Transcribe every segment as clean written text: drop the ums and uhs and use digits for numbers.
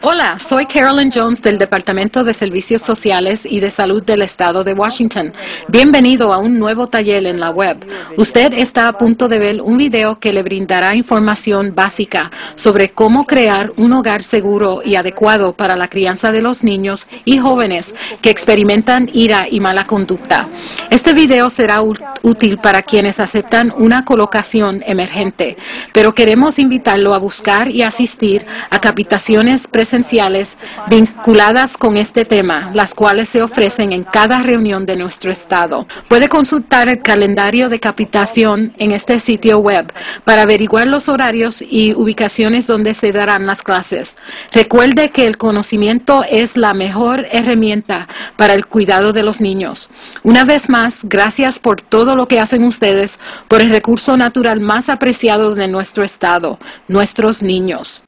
Hola, soy Carolyn Jones del Departamento de Servicios Sociales y de Salud del Estado de Washington. Bienvenido a un nuevo taller en la web. Usted está a punto de ver un video que le brindará información básica sobre cómo crear un hogar seguro y adecuado para la crianza de los niños y jóvenes que experimentan ira y mala conducta. Este video será útil para quienes aceptan una colocación emergente, pero queremos invitarlo a buscar y asistir a capacitaciones presenciales vinculadas con este tema, las cuales se ofrecen en cada reunión de nuestro estado. Puede consultar el calendario de capacitación en este sitio web para averiguar los horarios y ubicaciones donde se darán las clases. Recuerde que el conocimiento es la mejor herramienta para el cuidado de los niños. Una vez más, gracias por todo lo que hacen ustedes por el recurso natural más apreciado de nuestro estado, nuestros niños.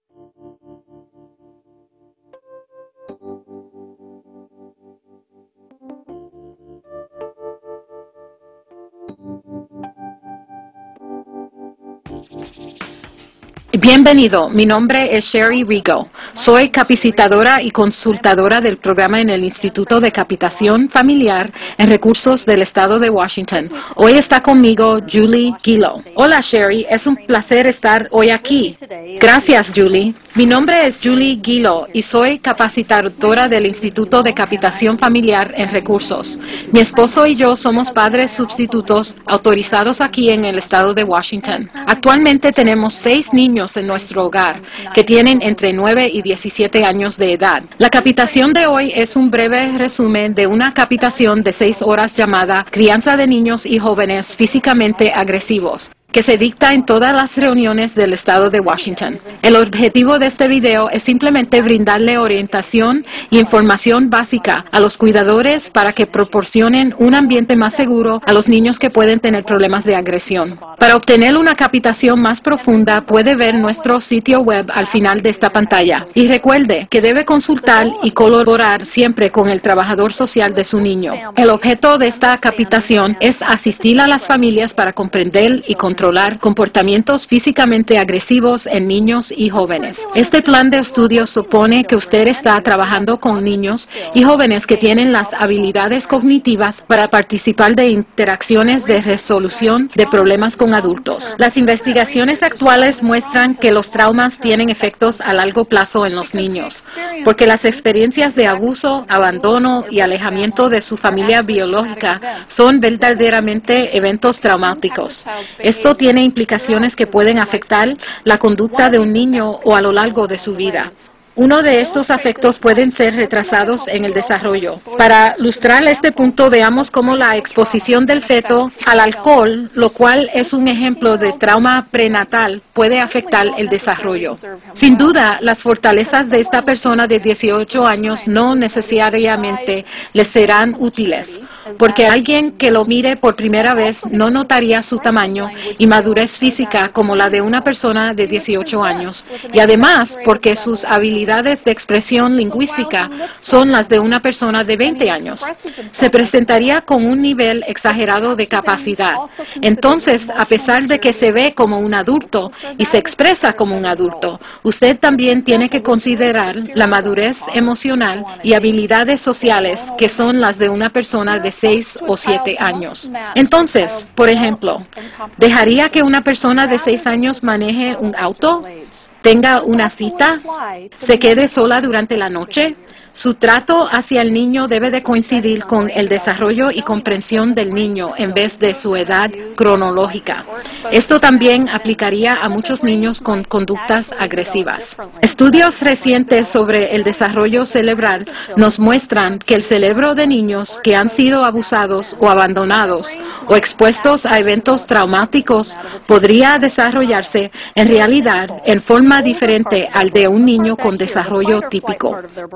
Bienvenido, mi nombre es Sherry Rigo. Soy capacitadora y consultadora del programa en el Instituto de Capacitación Familiar en Recursos del Estado de Washington. Hoy está conmigo Julie Gilo. Hola Sherry, es un placer estar hoy aquí. Gracias Julie. Mi nombre es Julie Gilo y soy capacitadora del Instituto de Capacitación Familiar en Recursos. Mi esposo y yo somos padres sustitutos autorizados aquí en el Estado de Washington. Actualmente tenemos 6 niños en nuestro hogar, que tienen entre 9 y 17 años de edad. La capacitación de hoy es un breve resumen de una capacitación de 6 horas llamada Crianza de Niños y Jóvenes Físicamente Agresivos, que se dicta en todas las reuniones del estado de Washington. El objetivo de este video es simplemente brindarle orientación y información básica a los cuidadores para que proporcionen un ambiente más seguro a los niños que pueden tener problemas de agresión. Para obtener una capacitación más profunda, puede ver nuestro sitio web al final de esta pantalla. Y recuerde que debe consultar y colaborar siempre con el trabajador social de su niño. El objeto de esta capacitación es asistir a las familias para comprender y controlar comportamientos físicamente agresivos en niños y jóvenes. Este plan de estudio supone que usted está trabajando con niños y jóvenes que tienen las habilidades cognitivas para participar de interacciones de resolución de problemas con adultos. Las investigaciones actuales muestran que los traumas tienen efectos a largo plazo en los niños, porque las experiencias de abuso, abandono y alejamiento de su familia biológica son verdaderamente eventos traumáticos. Esto tiene implicaciones que pueden afectar la conducta de un niño o a lo largo de su vida. Uno de estos afectos pueden ser retrasados en el desarrollo. Para ilustrar este punto, veamos cómo la exposición del feto al alcohol, lo cual es un ejemplo de trauma prenatal, puede afectar el desarrollo. Sin duda, las fortalezas de esta persona de 18 años no necesariamente les serán útiles, porque alguien que lo mire por primera vez no notaría su tamaño y madurez física como la de una persona de 18 años, y además porque sus habilidades de expresión lingüística son las de una persona de 20 años. Se presentaría con un nivel exagerado de capacidad. Entonces, a pesar de que se ve como un adulto y se expresa como un adulto, usted también tiene que considerar la madurez emocional y habilidades sociales que son las de una persona de 6 o 7 años. Entonces, por ejemplo, ¿dejaría que una persona de 6 años maneje un auto? ¿Tenga una cita? ¿Se quede sola durante la noche? Su trato hacia el niño debe de coincidir con el desarrollo y comprensión del niño en vez de su edad cronológica. Esto también aplicaría a muchos niños con conductas agresivas. Estudios recientes sobre el desarrollo cerebral nos muestran que el cerebro de niños que han sido abusados o abandonados o expuestos a eventos traumáticos podría desarrollarse en realidad en forma diferente al de un niño con desarrollo típico. Por ejemplo,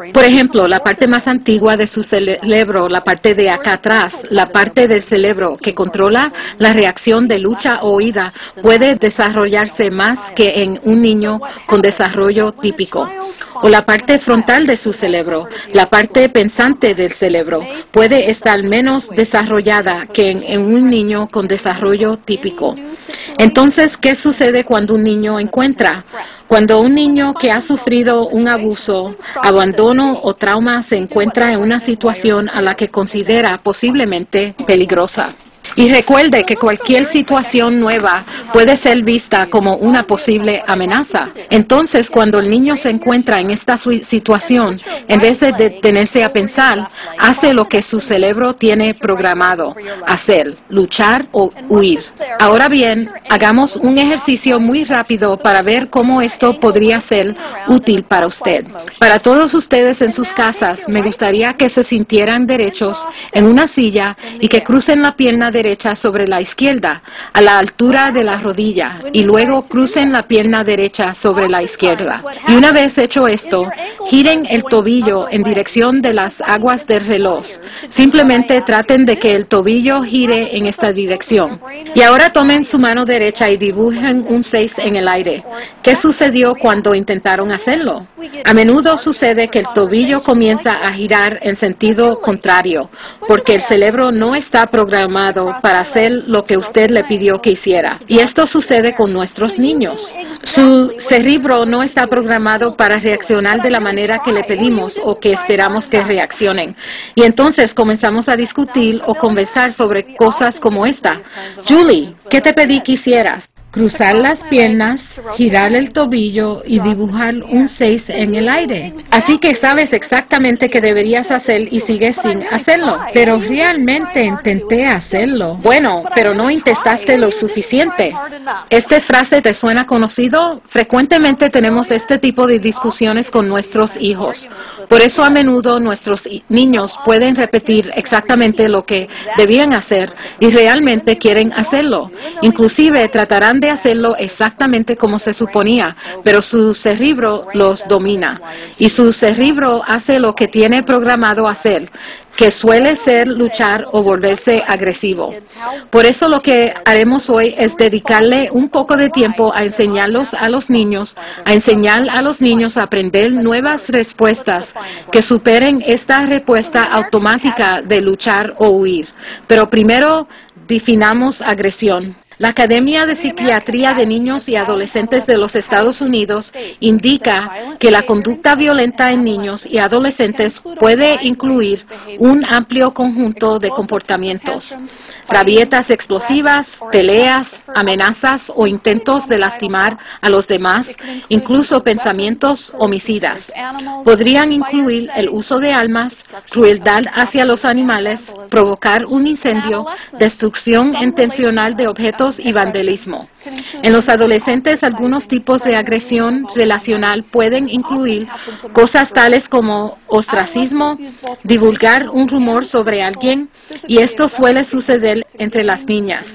ejemplo, la parte más antigua de su cerebro, la parte de acá atrás, la parte del cerebro que controla la reacción de lucha o huida, puede desarrollarse más que en un niño con desarrollo típico. O la parte frontal de su cerebro, la parte pensante del cerebro, puede estar menos desarrollada que en un niño con desarrollo típico. Entonces, ¿qué sucede cuando un niño encuentra? Cuando un niño que ha sufrido un abuso, abandono o trauma se encuentra en una situación a la que considera posiblemente peligrosa. Y recuerde que cualquier situación nueva puede ser vista como una posible amenaza. Entonces, cuando el niño se encuentra en esta situación, en vez de detenerse a pensar, hace lo que su cerebro tiene programado hacer, luchar o huir. Ahora bien, hagamos un ejercicio muy rápido para ver cómo esto podría ser útil para usted. Para todos ustedes en sus casas, me gustaría que se sintieran derechos en una silla y que crucen la pierna derecha sobre la izquierda a la altura de la rodilla y luego crucen la pierna derecha sobre la izquierda. Y una vez hecho esto, giren el tobillo en dirección de las aguas del reloj. Simplemente traten de que el tobillo gire en esta dirección. Y ahora tomen su mano derecha y dibujen un 6 en el aire. ¿Qué sucedió cuando intentaron hacerlo? A menudo sucede que el tobillo comienza a girar en sentido contrario, porque el cerebro no está programado para hacer lo que usted le pidió que hiciera. Y esto sucede con nuestros niños. Su cerebro no está programado para reaccionar de la manera que le pedimos o que esperamos que reaccionen. Y entonces comenzamos a discutir o conversar sobre cosas como esta. Julie, ¿qué te pedí que hicieras? Cruzar las piernas, girar el tobillo y dibujar un 6 en el aire. Así que sabes exactamente qué deberías hacer y sigues sin hacerlo. Pero realmente intenté hacerlo. Bueno, pero no intentaste lo suficiente. ¿Esta frase te suena conocido? Frecuentemente tenemos este tipo de discusiones con nuestros hijos. Por eso a menudo nuestros niños pueden repetir exactamente lo que debían hacer y realmente quieren hacerlo. Inclusive tratarán de hacerlo exactamente como se suponía, pero su cerebro los domina y su cerebro hace lo que tiene programado hacer, que suele ser luchar o volverse agresivo. Por eso lo que haremos hoy es dedicarle un poco de tiempo a enseñarlos a los niños, a enseñar a los niños a aprender nuevas respuestas que superen esta respuesta automática de luchar o huir. Pero primero definamos agresión. La Academia de Psiquiatría de Niños y Adolescentes de los Estados Unidos indica que la conducta violenta en niños y adolescentes puede incluir un amplio conjunto de comportamientos: rabietas explosivas, peleas, amenazas o intentos de lastimar a los demás, incluso pensamientos homicidas. Podrían incluir el uso de armas, crueldad hacia los animales, provocar un incendio, destrucción intencional de objetos y vandalismo. En los adolescentes, algunos tipos de agresión relacional pueden incluir cosas tales como ostracismo, divulgar un rumor sobre alguien, y esto suele suceder entre las niñas.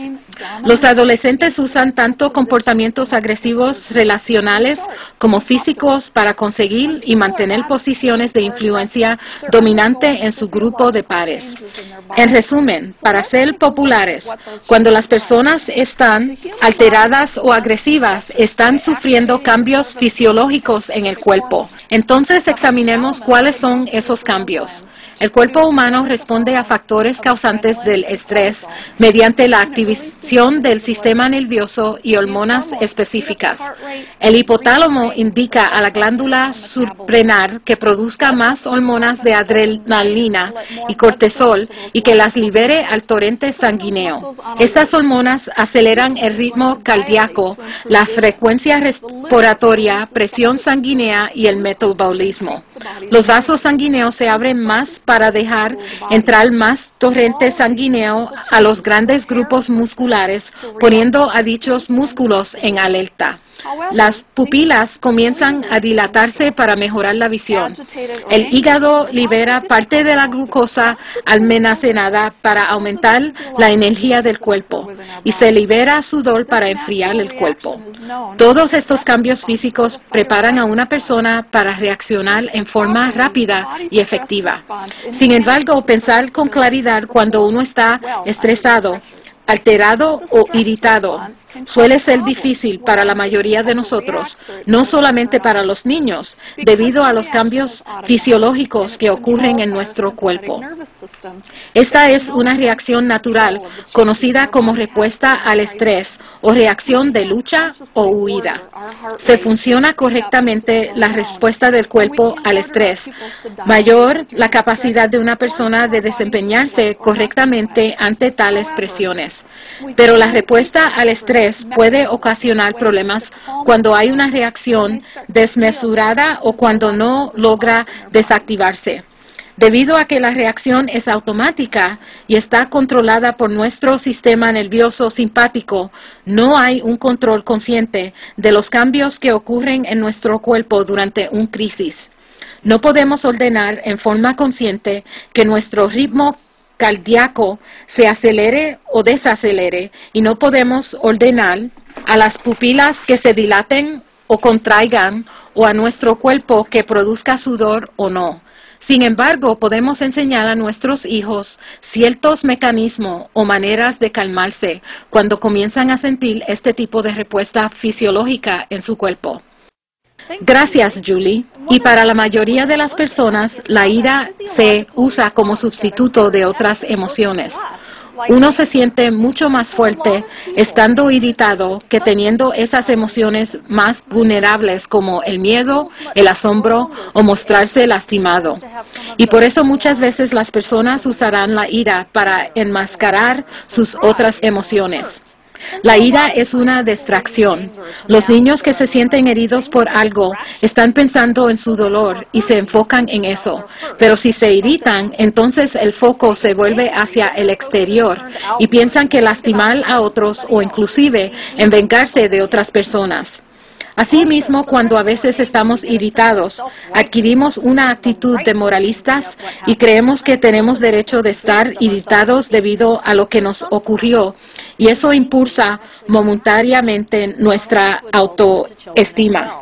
Los adolescentes usan tanto comportamientos agresivos relacionales como físicos para conseguir y mantener posiciones de influencia dominante en su grupo de pares. En resumen, para ser populares, cuando las personas están alteradas o agresivas, están sufriendo cambios fisiológicos en el cuerpo. Entonces, examinemos cuáles son esos cambios. El cuerpo humano responde a factores causantes del estrés mediante la activación del sistema nervioso y hormonas específicas. El hipotálamo indica a la glándula suprarrenal que produzca más hormonas de adrenalina y cortisol y que las libere al torrente sanguíneo. Estas hormonas aceleran el ritmo cardíaco, la frecuencia respiratoria, presión sanguínea y el metabolismo. Los vasos sanguíneos se abren más para dejar entrar más torrente sanguíneo a los grandes grupos musculares, poniendo a dichos músculos en alerta. Las pupilas comienzan a dilatarse para mejorar la visión. El hígado libera parte de la glucosa almacenada para aumentar la energía del cuerpo y se libera sudor para enfriar el cuerpo. Todos estos cambios físicos preparan a una persona para reaccionar en forma rápida y efectiva. Sin embargo, pensar con claridad cuando uno está estresado, alterado o irritado suele ser difícil para la mayoría de nosotros, no solamente para los niños, debido a los cambios fisiológicos que ocurren en nuestro cuerpo. Esta es una reacción natural, conocida como respuesta al estrés o reacción de lucha o huida. Si funciona correctamente la respuesta del cuerpo al estrés, mayor la capacidad de una persona de desempeñarse correctamente ante tales presiones. Pero la respuesta al estrés puede ocasionar problemas cuando hay una reacción desmesurada o cuando no logra desactivarse. Debido a que la reacción es automática y está controlada por nuestro sistema nervioso simpático, no hay un control consciente de los cambios que ocurren en nuestro cuerpo durante una crisis. No podemos ordenar en forma consciente que nuestro ritmo cardíaco se acelere o desacelere y no podemos ordenar a las pupilas que se dilaten o contraigan o a nuestro cuerpo que produzca sudor o no. Sin embargo, podemos enseñar a nuestros hijos ciertos mecanismos o maneras de calmarse cuando comienzan a sentir este tipo de respuesta fisiológica en su cuerpo. Gracias, Julie. Y para la mayoría de las personas, la ira se usa como sustituto de otras emociones. Uno se siente mucho más fuerte estando irritado que teniendo esas emociones más vulnerables como el miedo, el asombro o mostrarse lastimado. Y por eso muchas veces las personas usarán la ira para enmascarar sus otras emociones. La ira es una distracción. Los niños que se sienten heridos por algo están pensando en su dolor y se enfocan en eso. Pero si se irritan, entonces el foco se vuelve hacia el exterior y piensan que lastimar a otros o inclusive en vengarse de otras personas. Asimismo, cuando a veces estamos irritados, adquirimos una actitud de moralistas y creemos que tenemos derecho de estar irritados debido a lo que nos ocurrió, y eso impulsa momentáneamente nuestra autoestima.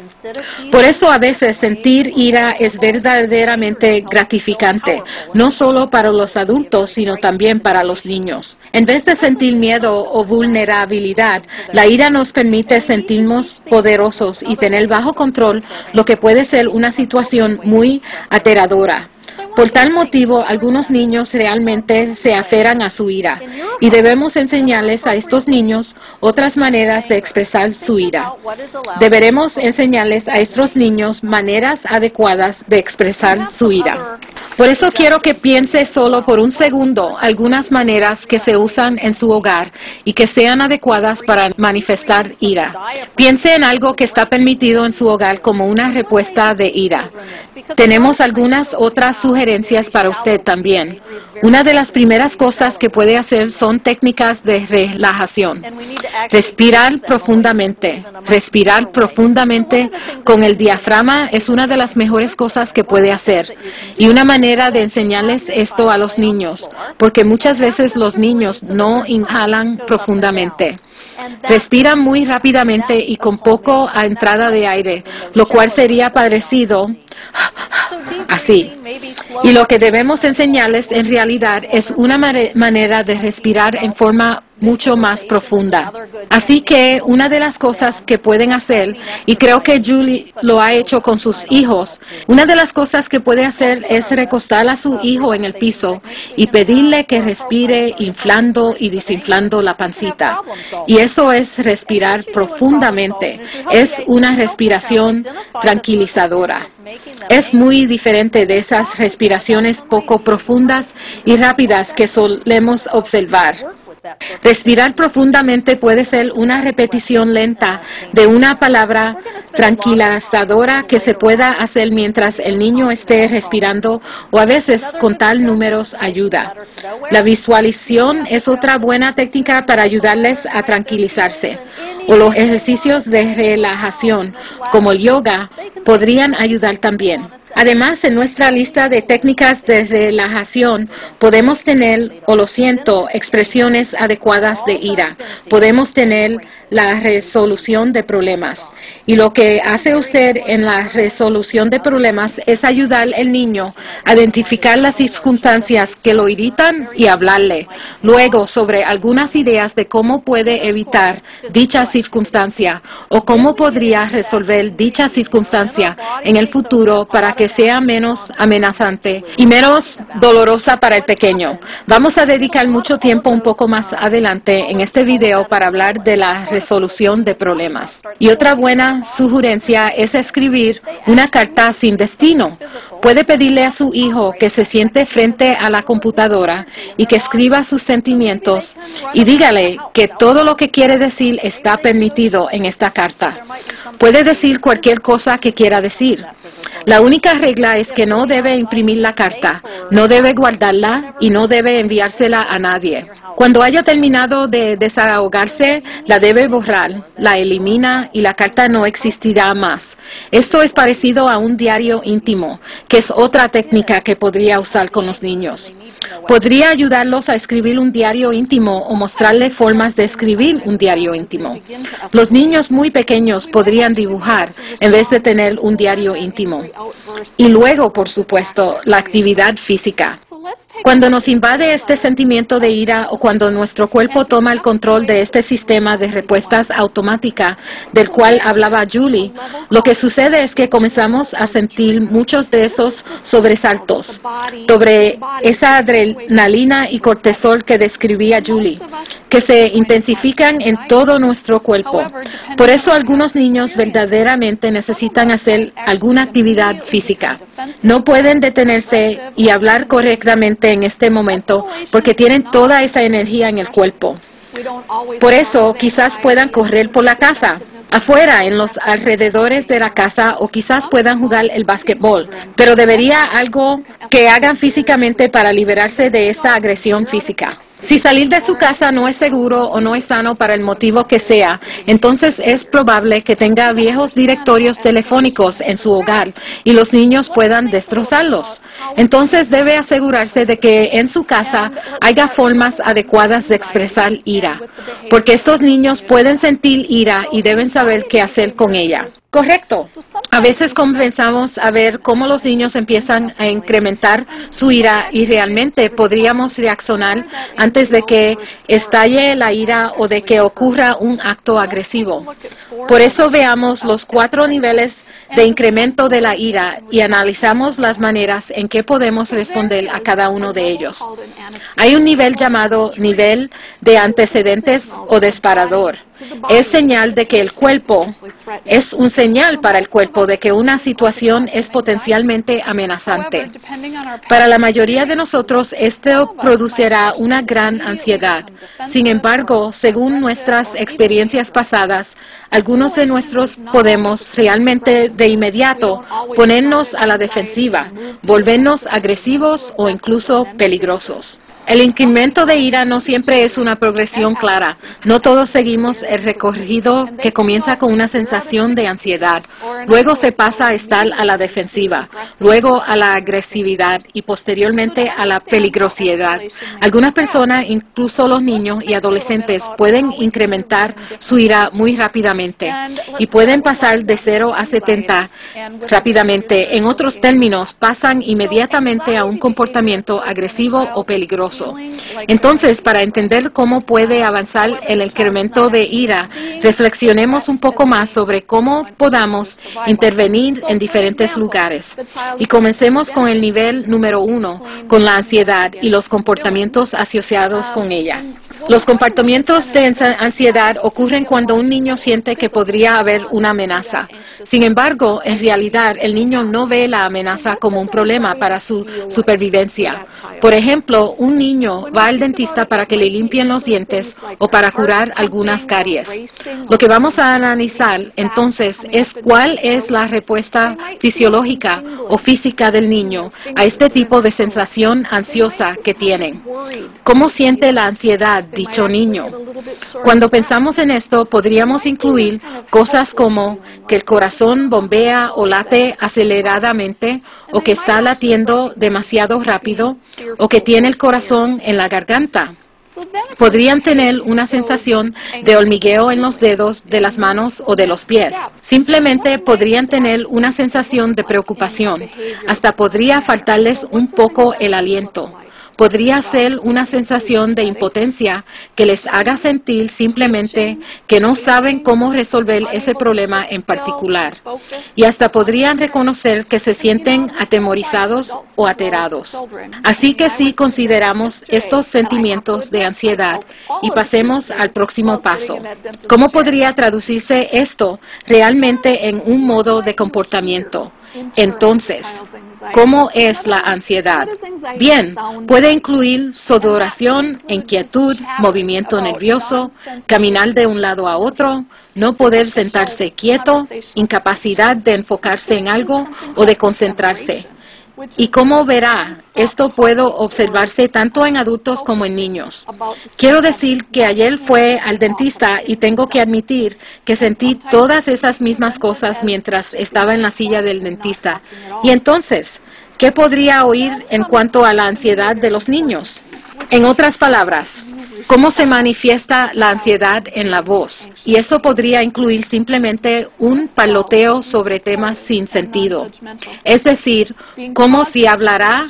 Por eso a veces sentir ira es verdaderamente gratificante, no solo para los adultos, sino también para los niños. En vez de sentir miedo o vulnerabilidad, la ira nos permite sentirnos poderosos y tener bajo control lo que puede ser una situación muy aterradora. Por tal motivo, algunos niños realmente se aferran a su ira y debemos enseñarles a estos niños otras maneras de expresar su ira. Deberemos enseñarles a estos niños maneras adecuadas de expresar su ira. Por eso quiero que piense solo por un segundo algunas maneras que se usan en su hogar y que sean adecuadas para manifestar ira. Piense en algo que está permitido en su hogar como una respuesta de ira. Tenemos algunas otras sugerencias para usted también. Una de las primeras cosas que puede hacer son técnicas de relajación. Respirar profundamente. Respirar profundamente con el diafragma es una de las mejores cosas que puede hacer. Y una manera de enseñarles esto a los niños, porque muchas veces los niños no inhalan profundamente. Respiran muy rápidamente y con poco a entrada de aire, lo cual sería parecido así. Y lo que debemos enseñarles en realidad es una manera de respirar en forma mucho más profunda. Así que una de las cosas que pueden hacer, y creo que Julie lo ha hecho con sus hijos, una de las cosas que puede hacer es recostar a su hijo en el piso y pedirle que respire inflando y desinflando la pancita. Y eso es respirar profundamente. Es una respiración tranquilizadora. Es muy diferente de esas respiraciones poco profundas y rápidas que solemos observar. Respirar profundamente puede ser una repetición lenta de una palabra tranquilizadora que se pueda hacer mientras el niño esté respirando, o a veces contar números ayuda. La visualización es otra buena técnica para ayudarles a tranquilizarse. O los ejercicios de relajación, como el yoga, podrían ayudar también. Además, en nuestra lista de técnicas de relajación, podemos tener, o lo siento, expresiones adecuadas de ira. Podemos tener la resolución de problemas. Y lo que hace usted en la resolución de problemas es ayudar al niño a identificar las circunstancias que lo irritan y hablarle. Luego, sobre algunas ideas de cómo puede evitar dicha circunstancia o cómo podría resolver dicha circunstancia en el futuro para que sea menos amenazante y menos dolorosa para el pequeño. Vamos a dedicar mucho tiempo un poco más adelante en este video para hablar de la resolución de problemas. Y otra buena sugerencia es escribir una carta sin destino. Puede pedirle a su hijo que se siente frente a la computadora y que escriba sus sentimientos y dígale que todo lo que quiere decir está permitido en esta carta. Puede decir cualquier cosa que quiera decir. La única regla es que no debe imprimir la carta, no debe guardarla y no debe enviársela a nadie. Cuando haya terminado de desahogarse, la debe borrar, la elimina y la carta no existirá más. Esto es parecido a un diario íntimo, que es otra técnica que podría usar con los niños. Podría ayudarlos a escribir un diario íntimo o mostrarle formas de escribir un diario íntimo. Los niños muy pequeños podrían dibujar en vez de tener un diario íntimo. Y luego, por supuesto, la actividad física. Cuando nos invade este sentimiento de ira o cuando nuestro cuerpo toma el control de este sistema de respuestas automática del cual hablaba Julie, lo que sucede es que comenzamos a sentir muchos de esos sobresaltos sobre esa adrenalina y cortisol que describía Julie, que se intensifican en todo nuestro cuerpo. Por eso algunos niños verdaderamente necesitan hacer alguna actividad física. No pueden detenerse y hablar correctamente en este momento porque tienen toda esa energía en el cuerpo. Por eso quizás puedan correr por la casa, afuera, en los alrededores de la casa, o quizás puedan jugar el básquetbol. Pero debería algo que hagan físicamente para liberarse de esta agresión física. Si salir de su casa no es seguro o no es sano para el motivo que sea, entonces es probable que tenga viejos directorios telefónicos en su hogar y los niños puedan destrozarlos. Entonces debe asegurarse de que en su casa haya formas adecuadas de expresar ira, porque estos niños pueden sentir ira y deben saber qué hacer con ella. Correcto. A veces comenzamos a ver cómo los niños empiezan a incrementar su ira y realmente podríamos reaccionar antes de que estalle la ira o de que ocurra un acto agresivo. Por eso veamos los 4 niveles de incremento de la ira y analizamos las maneras en que podemos responder a cada uno de ellos. Hay un nivel llamado nivel de antecedentes o disparador. Es señal de que el cuerpo, es un señal para el cuerpo de que una situación es potencialmente amenazante. Para la mayoría de nosotros, esto producirá una gran ansiedad. Sin embargo, según nuestras experiencias pasadas, algunos de nosotros podemos realmente de inmediato ponernos a la defensiva, volvernos agresivos o incluso peligrosos. El incremento de ira no siempre es una progresión clara. No todos seguimos el recorrido que comienza con una sensación de ansiedad. Luego se pasa a estar a la defensiva, luego a la agresividad y posteriormente a la peligrosidad. Algunas personas, incluso los niños y adolescentes, pueden incrementar su ira muy rápidamente y pueden pasar de 0 a 70 rápidamente. En otros términos, pasan inmediatamente a un comportamiento agresivo o peligroso. Entonces, para entender cómo puede avanzar el incremento de ira, reflexionemos un poco más sobre cómo podamos intervenir en diferentes lugares. Y comencemos con el nivel número 1, con la ansiedad y los comportamientos asociados con ella. Los comportamientos de ansiedad ocurren cuando un niño siente que podría haber una amenaza. Sin embargo, en realidad, el niño no ve la amenaza como un problema para su supervivencia. Por ejemplo, un niño va al dentista para que le limpien los dientes o para curar algunas caries. Lo que vamos a analizar entonces es cuál es la respuesta fisiológica o física del niño a este tipo de sensación ansiosa que tienen. ¿Cómo siente la ansiedad dicho niño? Cuando pensamos en esto, podríamos incluir cosas como que el corazón bombea o late aceleradamente, o que está latiendo demasiado rápido, o que tiene el corazón en la garganta. Podrían tener una sensación de hormigueo en los dedos de las manos o de los pies. Simplemente podrían tener una sensación de preocupación. Hasta podría faltarles un poco el aliento. Podría ser una sensación de impotencia que les haga sentir simplemente que no saben cómo resolver ese problema en particular. Y hasta podrían reconocer que se sienten atemorizados o aterados. Así que si consideramos estos sentimientos de ansiedad y pasemos al próximo paso, ¿cómo podría traducirse esto realmente en un modo de comportamiento? Entonces, ¿cómo es la ansiedad? Bien, puede incluir sudoración, inquietud, movimiento nervioso, caminar de un lado a otro, no poder sentarse quieto, incapacidad de enfocarse en algo o de concentrarse. Y como verá, esto puede observarse tanto en adultos como en niños. Quiero decir que ayer fui al dentista y tengo que admitir que sentí todas esas mismas cosas mientras estaba en la silla del dentista. Y entonces, ¿qué podría oír en cuanto a la ansiedad de los niños? En otras palabras, ¿cómo se manifiesta la ansiedad en la voz? Y eso podría incluir simplemente un paloteo sobre temas sin sentido. Es decir, como si hablara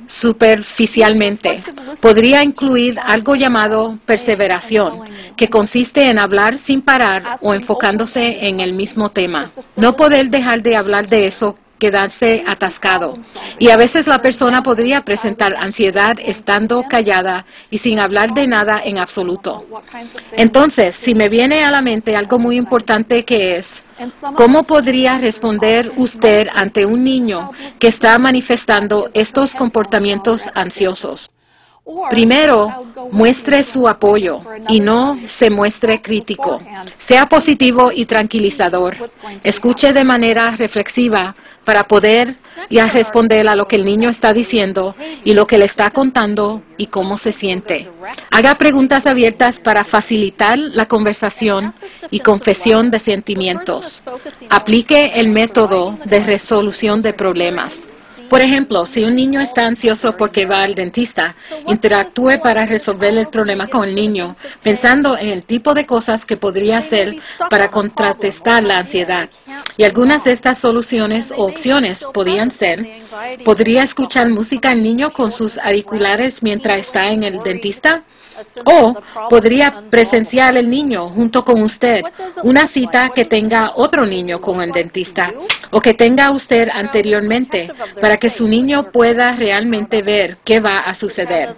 superficialmente. Podría incluir algo llamado perseveración, que consiste en hablar sin parar o enfocándose en el mismo tema. No poder dejar de hablar de eso, quedarse atascado. Y a veces la persona podría presentar ansiedad estando callada y sin hablar de nada en absoluto. Entonces, si me viene a la mente algo muy importante que es, ¿cómo podría responder usted ante un niño que está manifestando estos comportamientos ansiosos? Primero, muestre su apoyo y no se muestre crítico. Sea positivo y tranquilizador. Escuche de manera reflexiva para poder ya responder a lo que el niño está diciendo y lo que le está contando y cómo se siente. Haga preguntas abiertas para facilitar la conversación y confesión de sentimientos. Aplique el método de resolución de problemas. Por ejemplo, si un niño está ansioso porque va al dentista, interactúe para resolver el problema con el niño, pensando en el tipo de cosas que podría hacer para contrarrestar la ansiedad. Y algunas de estas soluciones o opciones podrían ser, ¿podría escuchar música el niño con sus auriculares mientras está en el dentista? O podría presenciar el niño junto con usted una cita que tenga otro niño con el dentista o que tenga usted anteriormente para que su niño pueda realmente ver qué va a suceder.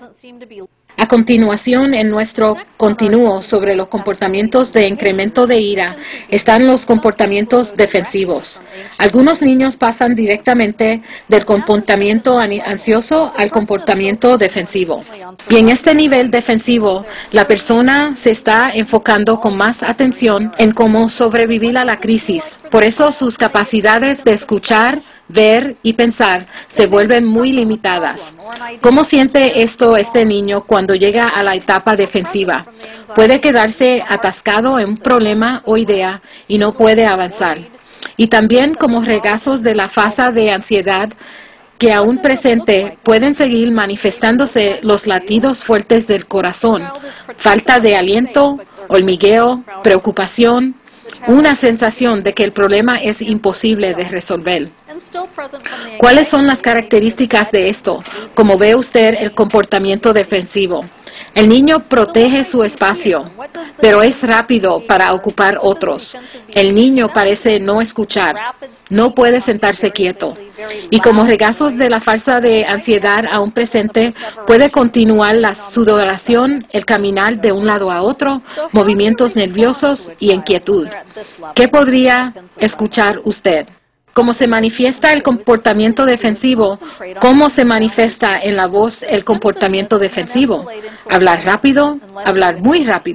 A continuación, en nuestro continuo sobre los comportamientos de incremento de ira, están los comportamientos defensivos. Algunos niños pasan directamente del comportamiento ansioso al comportamiento defensivo. Y en este nivel defensivo, la persona se está enfocando con más atención en cómo sobrevivir a la crisis. Por eso sus capacidades de escuchar, ver y pensar se vuelven muy limitadas. ¿Cómo siente esto este niño cuando llega a la etapa defensiva? Puede quedarse atascado en un problema o idea y no puede avanzar. Y también como regazos de la fase de ansiedad que aún presente, pueden seguir manifestándose los latidos fuertes del corazón, falta de aliento, hormigueo, preocupación, una sensación de que el problema es imposible de resolver. ¿Cuáles son las características de esto? Como ve usted el comportamiento defensivo. El niño protege su espacio, pero es rápido para ocupar otros. El niño parece no escuchar, no puede sentarse quieto. Y como regazos de la falsa de ansiedad aún presente, puede continuar la sudoración, el caminar de un lado a otro, movimientos nerviosos y inquietud. ¿Qué podría escuchar usted? ¿Cómo se manifiesta el comportamiento defensivo? ¿Cómo se manifiesta en la voz el comportamiento defensivo? Hablar rápido, hablar muy rápido,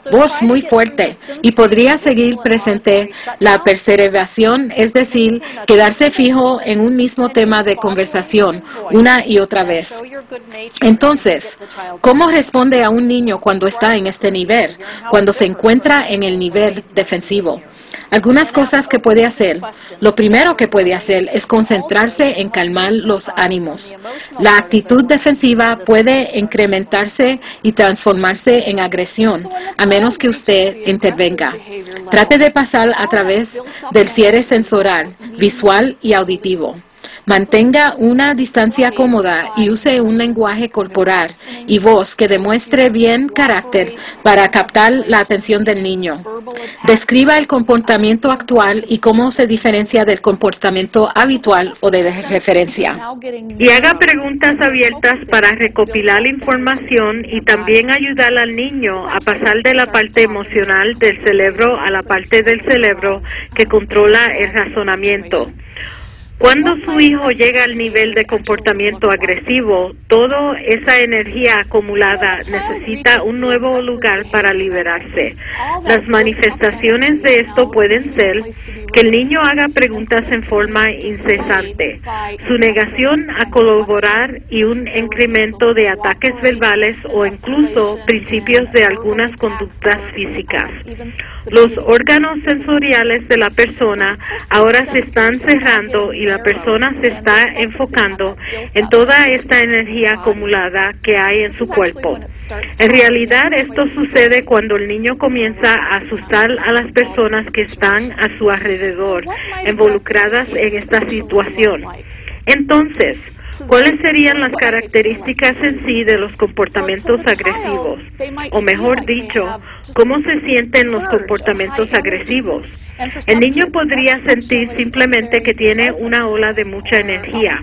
voz muy fuerte, y podría seguir presente la perseveración, es decir, quedarse fijo en un mismo tema de conversación una y otra vez. Entonces, ¿cómo responde a un niño cuando está en este nivel, cuando se encuentra en el nivel defensivo? Algunas cosas que puede hacer. Lo primero que puede hacer es concentrarse en calmar los ánimos. La actitud defensiva puede incrementarse y transformarse en agresión, a menos que usted intervenga. Trate de pasar a través del cierre sensorial, visual y auditivo. Mantenga una distancia cómoda y use un lenguaje corporal y voz que demuestre bien carácter para captar la atención del niño. Describa el comportamiento actual y cómo se diferencia del comportamiento habitual o de referencia. Y haga preguntas abiertas para recopilar información y también ayudar al niño a pasar de la parte emocional del cerebro a la parte del cerebro que controla el razonamiento. Cuando su hijo llega al nivel de comportamiento agresivo, toda esa energía acumulada necesita un nuevo lugar para liberarse. Las manifestaciones de esto pueden ser que el niño haga preguntas en forma incesante, su negación a colaborar y un incremento de ataques verbales o incluso principios de algunas conductas físicas. Los órganos sensoriales de la persona ahora se están cerrando y la persona se está enfocando en toda esta energía acumulada que hay en su cuerpo. En realidad, esto sucede cuando el niño comienza a asustar a las personas que están a su alrededor, involucradas en esta situación. Entonces, ¿cuáles serían las características en sí de los comportamientos agresivos? O mejor dicho, ¿cómo se sienten los comportamientos agresivos? El niño podría sentir simplemente que tiene una ola de mucha energía.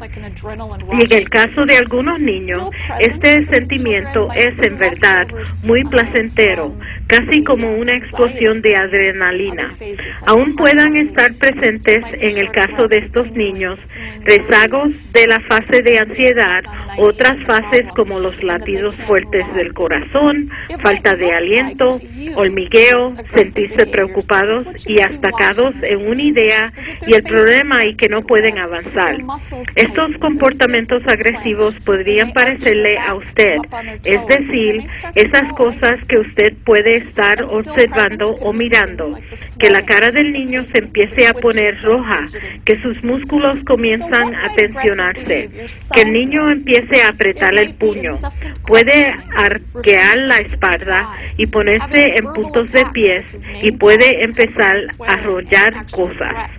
Y en el caso de algunos niños, este sentimiento es en verdad muy placentero, casi como una explosión de adrenalina. Aún puedan estar presentes en el caso de estos niños rezagos de la fase de ansiedad, otras fases como los latidos fuertes del corazón, falta de aliento, hormigueo, sentirse preocupados y atacados en una idea y el problema y que no pueden avanzar. Estos comportamientos agresivos podrían parecerle a usted, es decir, esas cosas que usted puede estar observando o mirando, que la cara del niño se empiece a poner roja, que sus músculos comienzan a tensionarse, que el niño empiece a apretar el puño, puede arquear la espalda y ponerse en puntos de pies y puede empezar a arrollar cosas.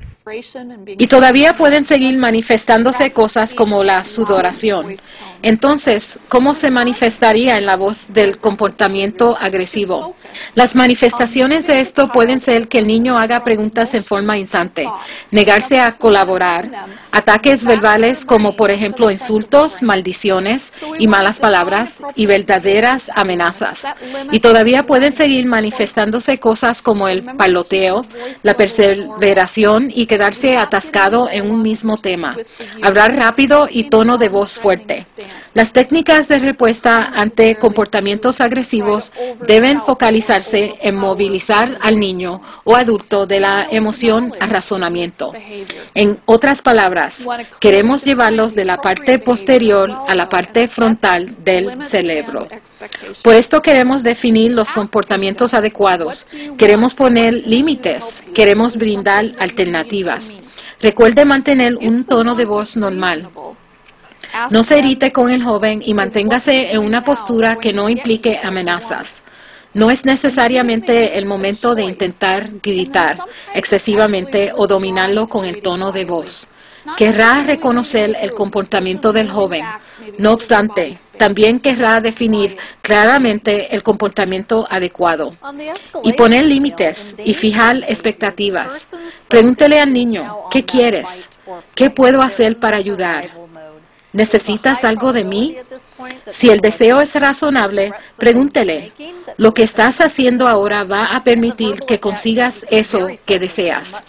Y todavía pueden seguir manifestándose cosas como la sudoración. Entonces, ¿cómo se manifestaría en la voz del comportamiento agresivo? Las manifestaciones de esto pueden ser que el niño haga preguntas en forma incesante, negarse a colaborar, ataques verbales como por ejemplo insultos, maldiciones y malas palabras y verdaderas amenazas. Y todavía pueden seguir manifestándose cosas como el paloteo, la perseveración y quedarse atascado en un mismo tema, hablar rápido y tono de voz fuerte. Las técnicas de respuesta ante comportamientos agresivos deben focalizarse en movilizar al niño o adulto de la emoción al razonamiento. En otras palabras, queremos llevarlos de la parte posterior a la parte frontal del cerebro. Por esto queremos definir los comportamientos adecuados, queremos poner límites, queremos brindar alternativas. Recuerde mantener un tono de voz normal. No se irrite con el joven y manténgase en una postura que no implique amenazas. No es necesariamente el momento de intentar gritar excesivamente o dominarlo con el tono de voz. Querrá reconocer el comportamiento del joven. No obstante, también querrá definir claramente el comportamiento adecuado y poner límites y fijar expectativas. Pregúntele al niño, ¿qué quieres? ¿Qué puedo hacer para ayudar? ¿Necesitas algo de mí? Si el deseo es razonable, pregúntele, ¿lo que estás haciendo ahora va a permitir que consigas eso que deseas?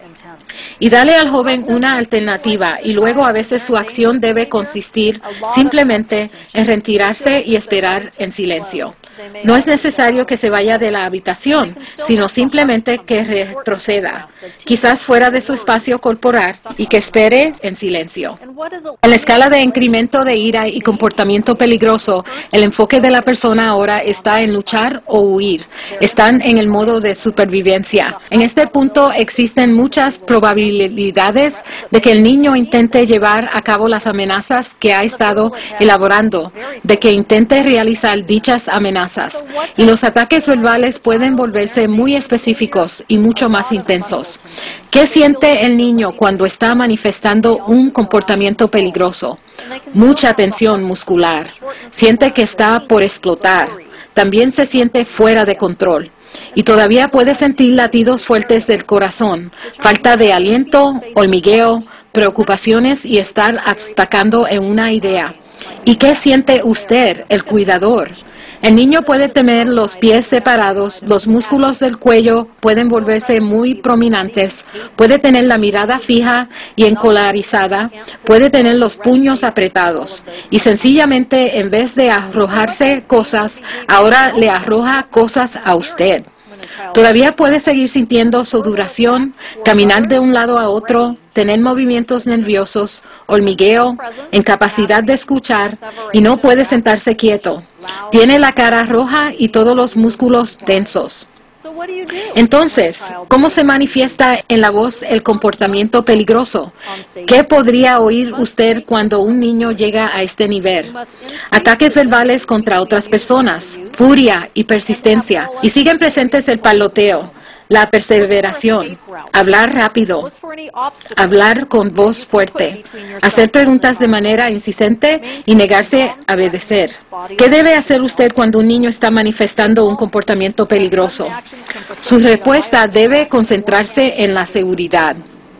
Y dale al joven una alternativa y luego a veces su acción debe consistir simplemente en retirarse y esperar en silencio. No es necesario que se vaya de la habitación, sino simplemente que retroceda, quizás fuera de su espacio corporal, y que espere en silencio. En la escala de incremento de ira y comportamiento peligroso, el enfoque de la persona ahora está en luchar o huir. Están en el modo de supervivencia. En este punto existen muchas probabilidades de que el niño intente llevar a cabo las amenazas que ha estado elaborando, de que intente realizar dichas amenazas. Y los ataques verbales pueden volverse muy específicos y mucho más intensos. ¿Qué siente el niño cuando está manifestando un comportamiento peligroso? Mucha tensión muscular. Siente que está por explotar. También se siente fuera de control. Y todavía puede sentir latidos fuertes del corazón, falta de aliento, hormigueo, preocupaciones y estar atacando en una idea. ¿Y qué siente usted, el cuidador? El niño puede tener los pies separados, los músculos del cuello pueden volverse muy prominentes, puede tener la mirada fija y encolarizada, puede tener los puños apretados y sencillamente en vez de arrojarse cosas, ahora le arroja cosas a usted. Todavía puede seguir sintiendo sudoración, caminar de un lado a otro, tener movimientos nerviosos, hormigueo, incapacidad de escuchar y no puede sentarse quieto. Tiene la cara roja y todos los músculos tensos. Entonces, ¿cómo se manifiesta en la voz el comportamiento peligroso? ¿Qué podría oír usted cuando un niño llega a este nivel? Ataques verbales contra otras personas, furia y persistencia. Y siguen presentes el paloteo, la perseveración, hablar rápido, hablar con voz fuerte, hacer preguntas de manera insistente y negarse a obedecer. ¿Qué debe hacer usted cuando un niño está manifestando un comportamiento peligroso? Su respuesta debe concentrarse en la seguridad.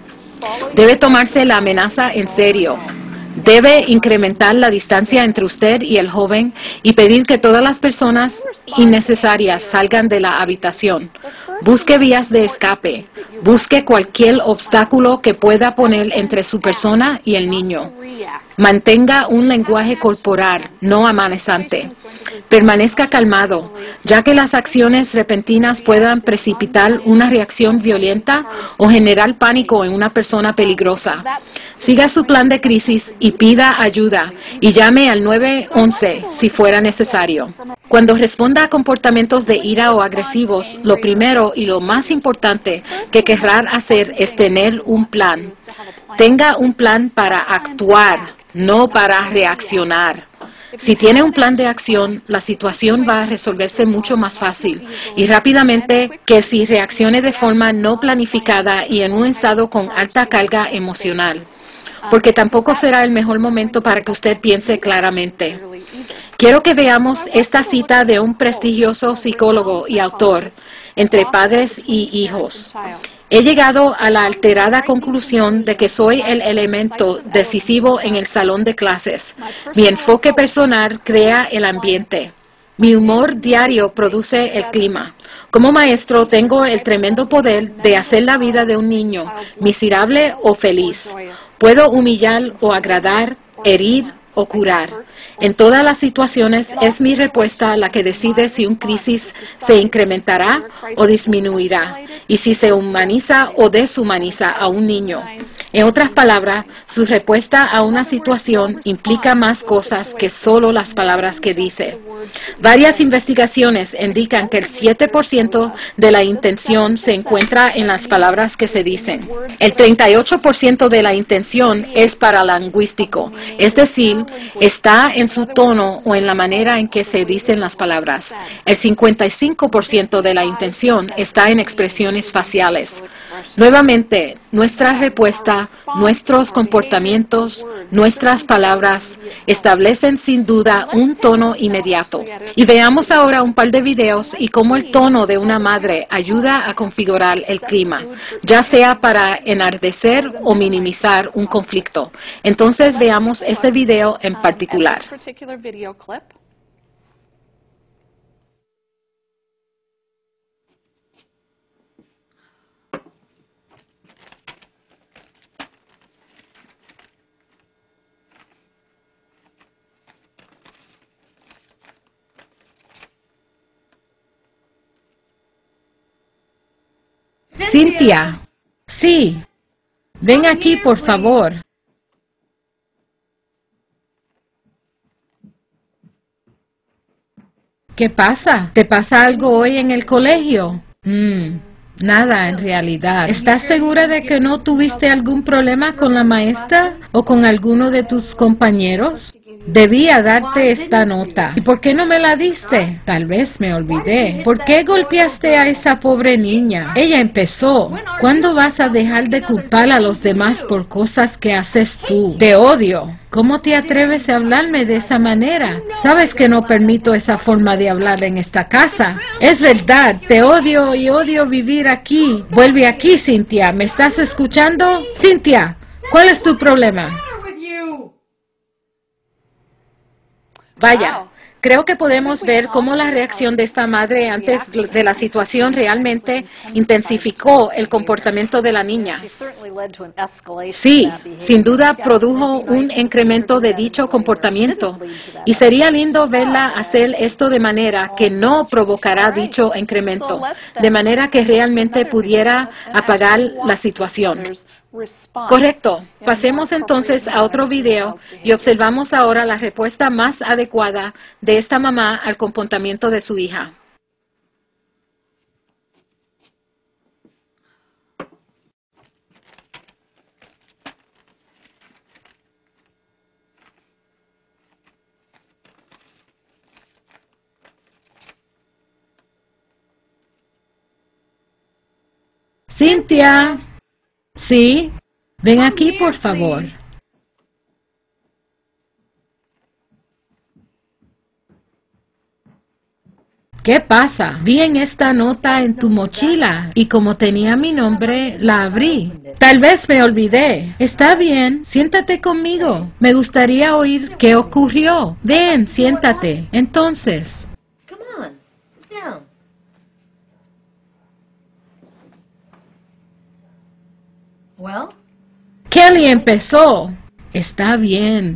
Debe tomarse la amenaza en serio. Debe incrementar la distancia entre usted y el joven y pedir que todas las personas innecesarias salgan de la habitación. Busque vías de escape. Busque cualquier obstáculo que pueda poner entre su persona y el niño. Mantenga un lenguaje corporal no amenazante. Permanezca calmado, ya que las acciones repentinas puedan precipitar una reacción violenta o generar pánico en una persona peligrosa. Siga su plan de crisis y pida ayuda y llame al 911 si fuera necesario. Cuando responda a comportamientos de ira o agresivos, lo primero y lo más importante que querrá hacer es tener un plan. Tenga un plan para actuar, no para reaccionar. Si tiene un plan de acción, la situación va a resolverse mucho más fácil y rápidamente que si reaccione de forma no planificada y en un estado con alta carga emocional, porque tampoco será el mejor momento para que usted piense claramente. Quiero que veamos esta cita de un prestigioso psicólogo y autor entre padres y hijos. He llegado a la alterada conclusión de que soy el elemento decisivo en el salón de clases. Mi enfoque personal crea el ambiente. Mi humor diario produce el clima. Como maestro tengo el tremendo poder de hacer la vida de un niño miserable o feliz. Puedo humillar o agradar, herir o curar. En todas las situaciones es mi respuesta la que decide si una crisis se incrementará o disminuirá y si se humaniza o deshumaniza a un niño. En otras palabras, su respuesta a una situación implica más cosas que solo las palabras que dice. Varias investigaciones indican que el 7% de la intención se encuentra en las palabras que se dicen. El 38% de la intención es paralingüístico, es decir, está en su tono o en la manera en que se dicen las palabras. El 55% de la intención está en expresiones faciales. Nuevamente, nuestra respuesta, nuestros comportamientos, nuestras palabras establecen sin duda un tono inmediato. Y veamos ahora un par de videos y cómo el tono de una madre ayuda a configurar el clima, ya sea para enardecer o minimizar un conflicto. Entonces veamos este video en particular. Cynthia. Sí. Ven aquí, por favor. ¿Qué pasa? ¿Te pasa algo hoy en el colegio? Nada, en realidad. ¿Estás segura de que no tuviste algún problema con la maestra o con alguno de tus compañeros? Debía darte esta nota. ¿Y por qué no me la diste? Tal vez me olvidé. ¿Por qué golpeaste a esa pobre niña? Ella empezó. ¿Cuándo vas a dejar de culpar a los demás por cosas que haces tú? Te odio. ¿Cómo te atreves a hablarme de esa manera? Sabes que no permito esa forma de hablar en esta casa. Es verdad, te odio y odio vivir aquí. Vuelve aquí, Cynthia. ¿Me estás escuchando? Cynthia, ¿cuál es tu problema? Vaya, creo que podemos ver cómo la reacción de esta madre antes de la situación realmente intensificó el comportamiento de la niña. Sí, sin duda produjo un incremento de dicho comportamiento y sería lindo verla hacer esto de manera que no provocará dicho incremento, de manera que realmente pudiera apagar la situación. Correcto. Pasemos entonces a otro video y observamos ahora la respuesta más adecuada de esta mamá al comportamiento de su hija. Cynthia. Sí, ven aquí, por favor. ¿Qué pasa? Vi en esta nota en tu mochila y como tenía mi nombre, la abrí. Tal vez me olvidé. Está bien, siéntate conmigo. Me gustaría oír qué ocurrió. Ven, siéntate. Entonces. Kelly empezó. Está bien.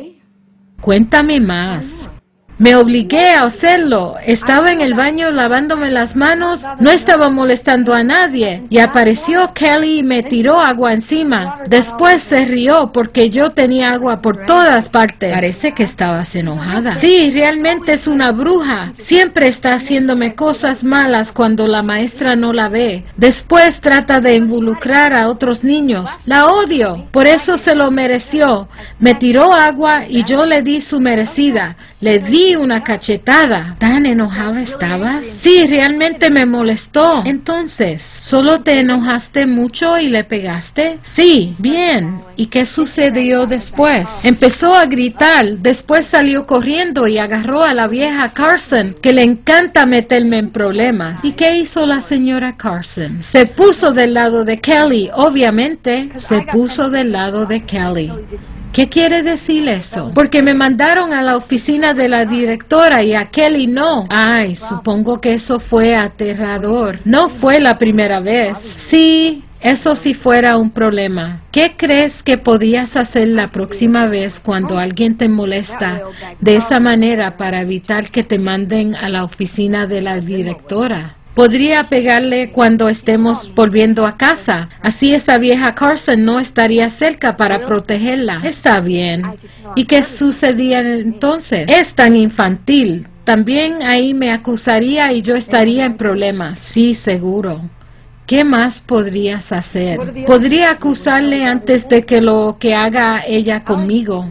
Cuéntame más. Me obligué a hacerlo. Estaba en el baño lavándome las manos, no estaba molestando a nadie, y apareció Kelly y me tiró agua encima. Después se rió porque yo tenía agua por todas partes. Parece que estabas enojada. Sí, realmente es una bruja. Siempre está haciéndome cosas malas cuando la maestra no la ve. Después trata de involucrar a otros niños. La odio. Por eso se lo mereció. Me tiró agua y yo le di su merecida. Le di una cachetada. ¿Tan enojada estabas? Sí, realmente me molestó. Entonces, ¿solo te enojaste mucho y le pegaste? Sí, bien. ¿Y qué sucedió después? Empezó a gritar. Después salió corriendo y agarró a la vieja Carson, que le encanta meterme en problemas. ¿Y qué hizo la señora Carson? Se puso del lado de Kelly, obviamente. Se puso del lado de Kelly. ¿Qué quiere decir eso? Porque me mandaron a la oficina de la directora y a Kelly no. Ay, supongo que eso fue aterrador. No fue la primera vez. Sí, eso sí fuera un problema. ¿Qué crees que podías hacer la próxima vez cuando alguien te molesta de esa manera para evitar que te manden a la oficina de la directora? Podría pegarle cuando estemos volviendo a casa. Así esa vieja Carson no estaría cerca para protegerla. Está bien. ¿Y qué sucedía entonces? Es tan infantil. También ahí me acusaría y yo estaría en problemas. Sí, seguro. ¿Qué más podrías hacer? Podría acusarle antes de que lo que haga ella conmigo.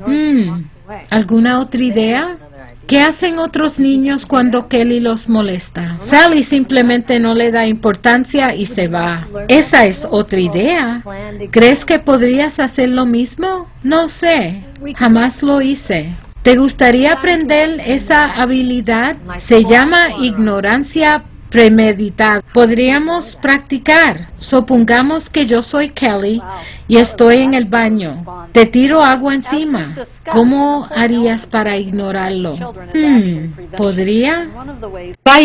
¿Alguna otra idea? ¿Qué hacen otros niños cuando Kelly los molesta? Sally simplemente no le da importancia y se va. Esa es otra idea. ¿Crees que podrías hacer lo mismo? No sé. Jamás lo hice. ¿Te gustaría aprender esa habilidad? Se llama ignorancia premeditada. Podríamos practicar. Supongamos que yo soy Kelly y estoy en el baño. Te tiro agua encima. ¿Cómo harías para ignorarlo? ¿Podría? Vaya,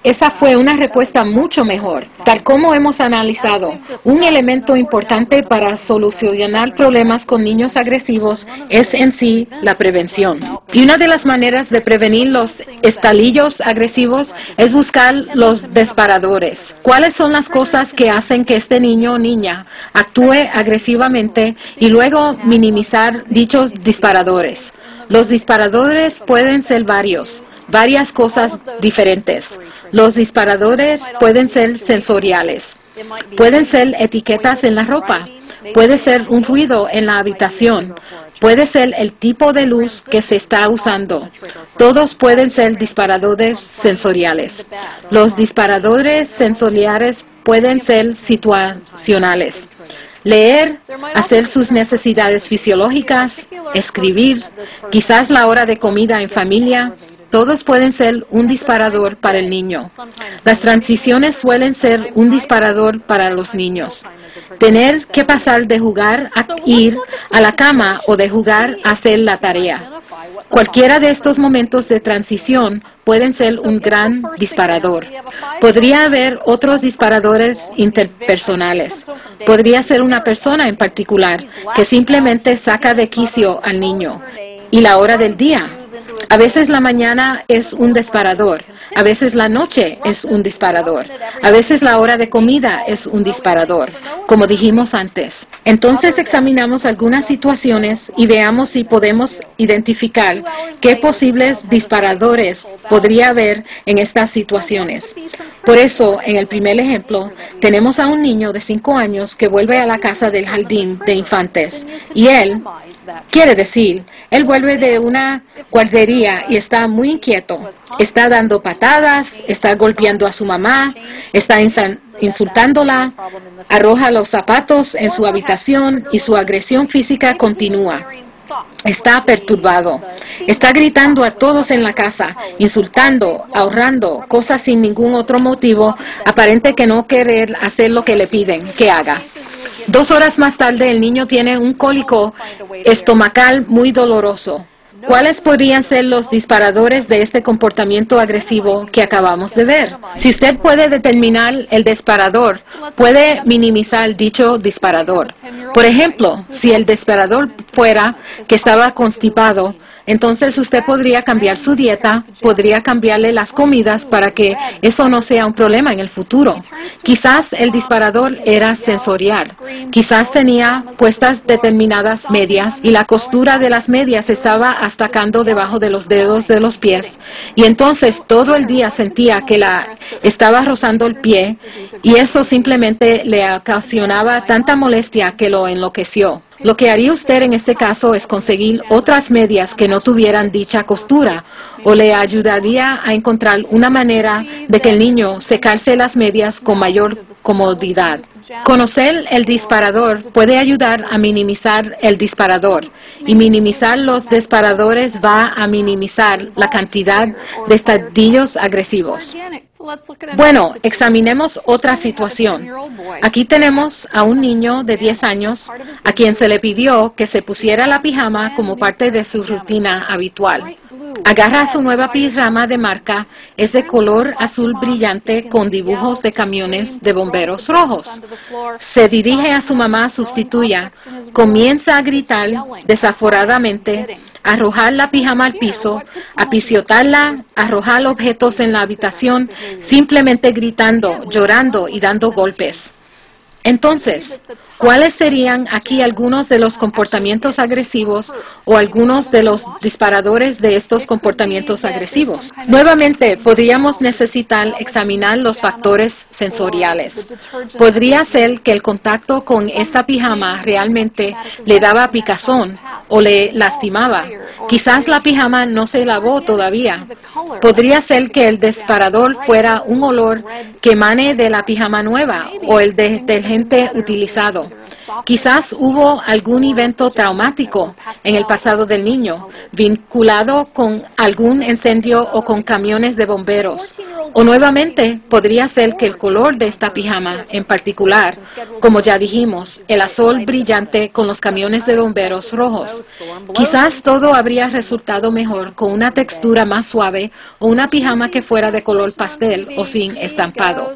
Esa fue una respuesta mucho mejor. Tal como hemos analizado, un elemento importante para solucionar problemas con niños agresivos es en sí la prevención. Y una de las maneras de prevenir los estallidos agresivos es buscar los disparadores. ¿Cuáles son las cosas que hacen que este niño o niña actúe agresivamente y luego minimizar dichos disparadores? Los disparadores pueden ser varias cosas diferentes. Los disparadores pueden ser sensoriales, pueden ser etiquetas en la ropa, puede ser un ruido en la habitación, puede ser el tipo de luz que se está usando. Todos pueden ser disparadores sensoriales. Los disparadores sensoriales pueden ser situacionales. Leer, hacer sus necesidades fisiológicas, escribir, quizás la hora de comida en familia. Todos pueden ser un disparador para el niño. Las transiciones suelen ser un disparador para los niños. Tener que pasar de jugar a ir a la cama o de jugar a hacer la tarea. Cualquiera de estos momentos de transición pueden ser un gran disparador. Podría haber otros disparadores interpersonales. Podría ser una persona en particular que simplemente saca de quicio al niño. Y la hora del día. A veces la mañana es un disparador, a veces la noche es un disparador, a veces la hora de comida es un disparador, como dijimos antes. Entonces examinamos algunas situaciones y veamos si podemos identificar qué posibles disparadores podría haber en estas situaciones. Por eso, en el primer ejemplo, tenemos a un niño de 5 años que vuelve a la casa del jardín de infantes y él vuelve de una guardería y está muy inquieto. Está dando patadas, está golpeando a su mamá, está insultándola, arroja los zapatos en su habitación y su agresión física continúa. Está perturbado. Está gritando a todos en la casa, insultando, ahorrando cosas sin ningún otro motivo aparente que no querer hacer lo que le piden que haga. 2 horas más tarde, el niño tiene un cólico estomacal muy doloroso. ¿Cuáles podrían ser los disparadores de este comportamiento agresivo que acabamos de ver? Si usted puede determinar el disparador, puede minimizar dicho disparador. Por ejemplo, si el disparador fuera que estaba constipado, entonces usted podría cambiar su dieta, podría cambiarle las comidas para que eso no sea un problema en el futuro. Quizás el disparador era sensorial. Quizás tenía puestas determinadas medias y la costura de las medias estaba atacando debajo de los dedos de los pies. Y entonces todo el día sentía que estaba rozando el pie y eso simplemente le ocasionaba tanta molestia que lo enloqueció. Lo que haría usted en este caso es conseguir otras medias que no tuvieran dicha costura o le ayudaría a encontrar una manera de que el niño se calce las medias con mayor comodidad. Conocer el disparador puede ayudar a minimizar el disparador y minimizar los disparadores va a minimizar la cantidad de estadillos agresivos. Bueno, examinemos otra situación. Aquí tenemos a un niño de 10 años a quien se le pidió que se pusiera la pijama como parte de su rutina habitual. Agarra su nueva pijama de marca, es de color azul brillante con dibujos de camiones de bomberos rojos. Se dirige a su mamá sustituya, comienza a gritar desaforadamente, arrojar la pijama al piso, a pisotearla, arrojar objetos en la habitación, simplemente gritando, llorando y dando golpes. Entonces, ¿cuáles serían aquí algunos de los comportamientos agresivos o algunos de los disparadores de estos comportamientos agresivos? Nuevamente, podríamos necesitar examinar los factores sensoriales. Podría ser que el contacto con esta pijama realmente le daba picazón o le lastimaba. Quizás la pijama no se lavó todavía. Podría ser que el disparador fuera un olor que emane de la pijama nueva o el detergente utilizado. Quizás hubo algún evento traumático en el pasado del niño, vinculado con algún incendio o con camiones de bomberos. O nuevamente, podría ser que el color de esta pijama en particular, como ya dijimos, el azul brillante con los camiones de bomberos rojos. Quizás todo habría resultado mejor con una textura más suave o una pijama que fuera de color pastel o sin estampado.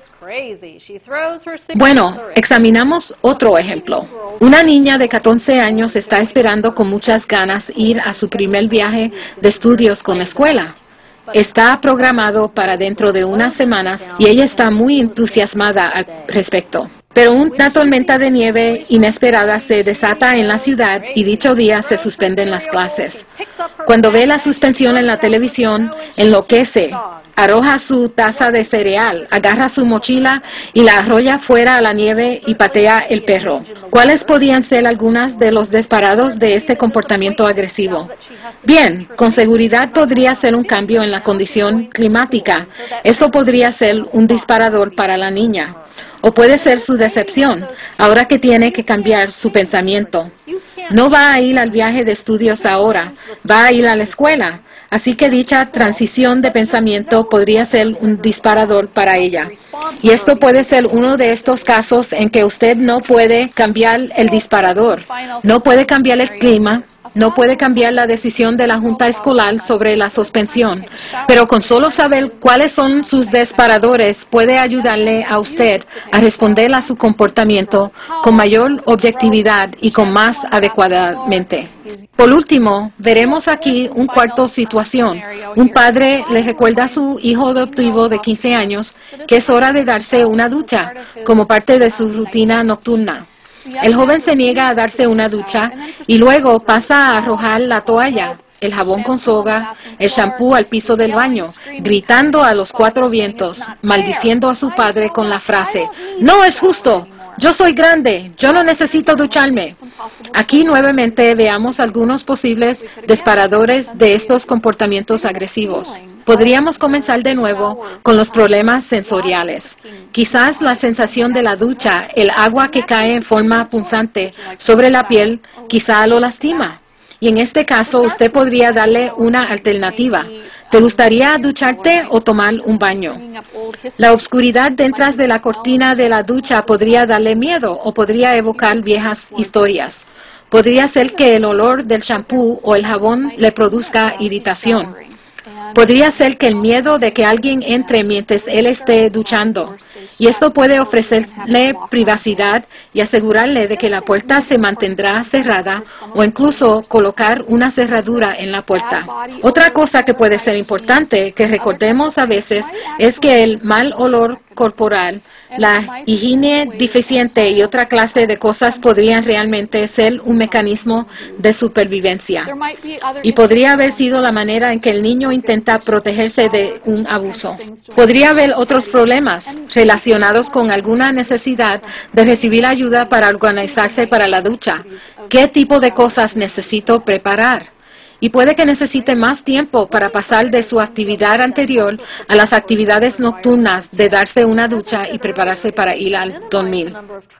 Bueno, examinamos otro ejemplo. Una niña de 14 años está esperando con muchas ganas ir a su primer viaje de estudios con la escuela. Está programado para dentro de unas semanas y ella está muy entusiasmada al respecto. Pero una tormenta de nieve inesperada se desata en la ciudad y dicho día se suspenden las clases. Cuando ve la suspensión en la televisión, enloquece, arroja su taza de cereal, agarra su mochila y la arrolla fuera a la nieve y patea el perro. ¿Cuáles podían ser algunas de los disparados de este comportamiento agresivo? Bien, con seguridad podría ser un cambio en la condición climática. Eso podría ser un disparador para la niña. O puede ser su decepción, ahora que tiene que cambiar su pensamiento. No va a ir al viaje de estudios ahora, va a ir a la escuela. Así que dicha transición de pensamiento podría ser un disparador para ella. Y esto puede ser uno de estos casos en que usted no puede cambiar el disparador, no puede cambiar el clima, no puede cambiar la decisión de la Junta Escolar sobre la suspensión, pero con solo saber cuáles son sus disparadores puede ayudarle a usted a responder a su comportamiento con mayor objetividad y con más adecuadamente. Por último, veremos aquí un cuarto situación. Un padre le recuerda a su hijo adoptivo de 15 años que es hora de darse una ducha como parte de su rutina nocturna. El joven se niega a darse una ducha y luego pasa a arrojar la toalla, el jabón con soga, el champú al piso del baño, gritando a los cuatro vientos, maldiciendo a su padre con la frase, «No es justo, yo soy grande, yo no necesito ducharme». Aquí nuevamente veamos algunos posibles disparadores de estos comportamientos agresivos. Podríamos comenzar de nuevo con los problemas sensoriales. Quizás la sensación de la ducha, el agua que cae en forma punzante sobre la piel, quizá lo lastima. Y en este caso usted podría darle una alternativa. ¿Te gustaría ducharte o tomar un baño? La oscuridad detrás de la cortina de la ducha podría darle miedo o podría evocar viejas historias. Podría ser que el olor del champú o el jabón le produzca irritación. Podría ser que el miedo de que alguien entre mientras él esté duchando. Y esto puede ofrecerle privacidad y asegurarle de que la puerta se mantendrá cerrada o incluso colocar una cerradura en la puerta. Otra cosa que puede ser importante que recordemos a veces es que el mal olor corporal, la higiene deficiente y otra clase de cosas podrían realmente ser un mecanismo de supervivencia. Y podría haber sido la manera en que el niño intenta protegerse de un abuso. Podría haber otros problemas relacionados con alguna necesidad de recibir ayuda para organizarse para la ducha. ¿Qué tipo de cosas necesito preparar? Y puede que necesite más tiempo para pasar de su actividad anterior a las actividades nocturnas de darse una ducha y prepararse para ir a dormir.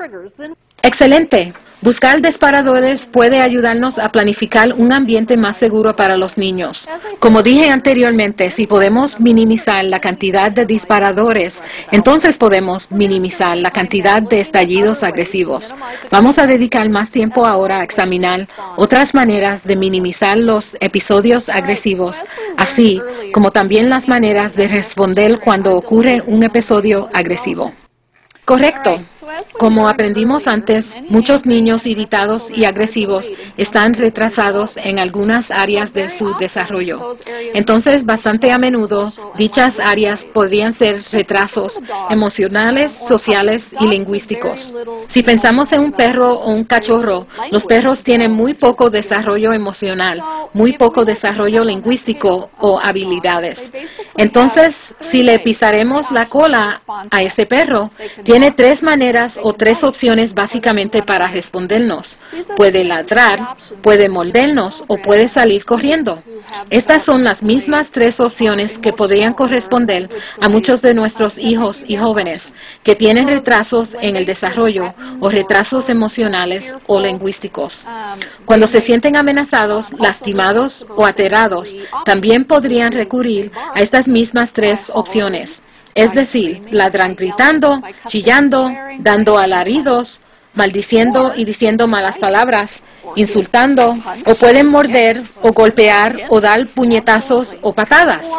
Excelente. Buscar disparadores puede ayudarnos a planificar un ambiente más seguro para los niños. Como dije anteriormente, si podemos minimizar la cantidad de disparadores, entonces podemos minimizar la cantidad de estallidos agresivos. Vamos a dedicar más tiempo ahora a examinar otras maneras de minimizar los episodios agresivos, así como también las maneras de responder cuando ocurre un episodio agresivo. Correcto. Como aprendimos antes, muchos niños irritados y agresivos están retrasados en algunas áreas de su desarrollo. Entonces, bastante a menudo, dichas áreas podrían ser retrasos emocionales, sociales y lingüísticos. Si pensamos en un perro o un cachorro, los perros tienen muy poco desarrollo emocional, muy poco desarrollo lingüístico o habilidades. Entonces, si le pisaremos la cola a ese perro, tiene tres maneras o tres opciones básicamente para respondernos. Puede ladrar, puede mordernos o puede salir corriendo. Estas son las mismas tres opciones que podrían corresponder a muchos de nuestros hijos y jóvenes que tienen retrasos en el desarrollo o retrasos emocionales o lingüísticos. Cuando se sienten amenazados, lastimados o aterrados, también podrían recurrir a estas mismas tres opciones. es decir, ladran gritando, chillando, dando alaridos, maldiciendo y diciendo malas palabras, insultando, o pueden morder o golpear o dar puñetazos o patadas,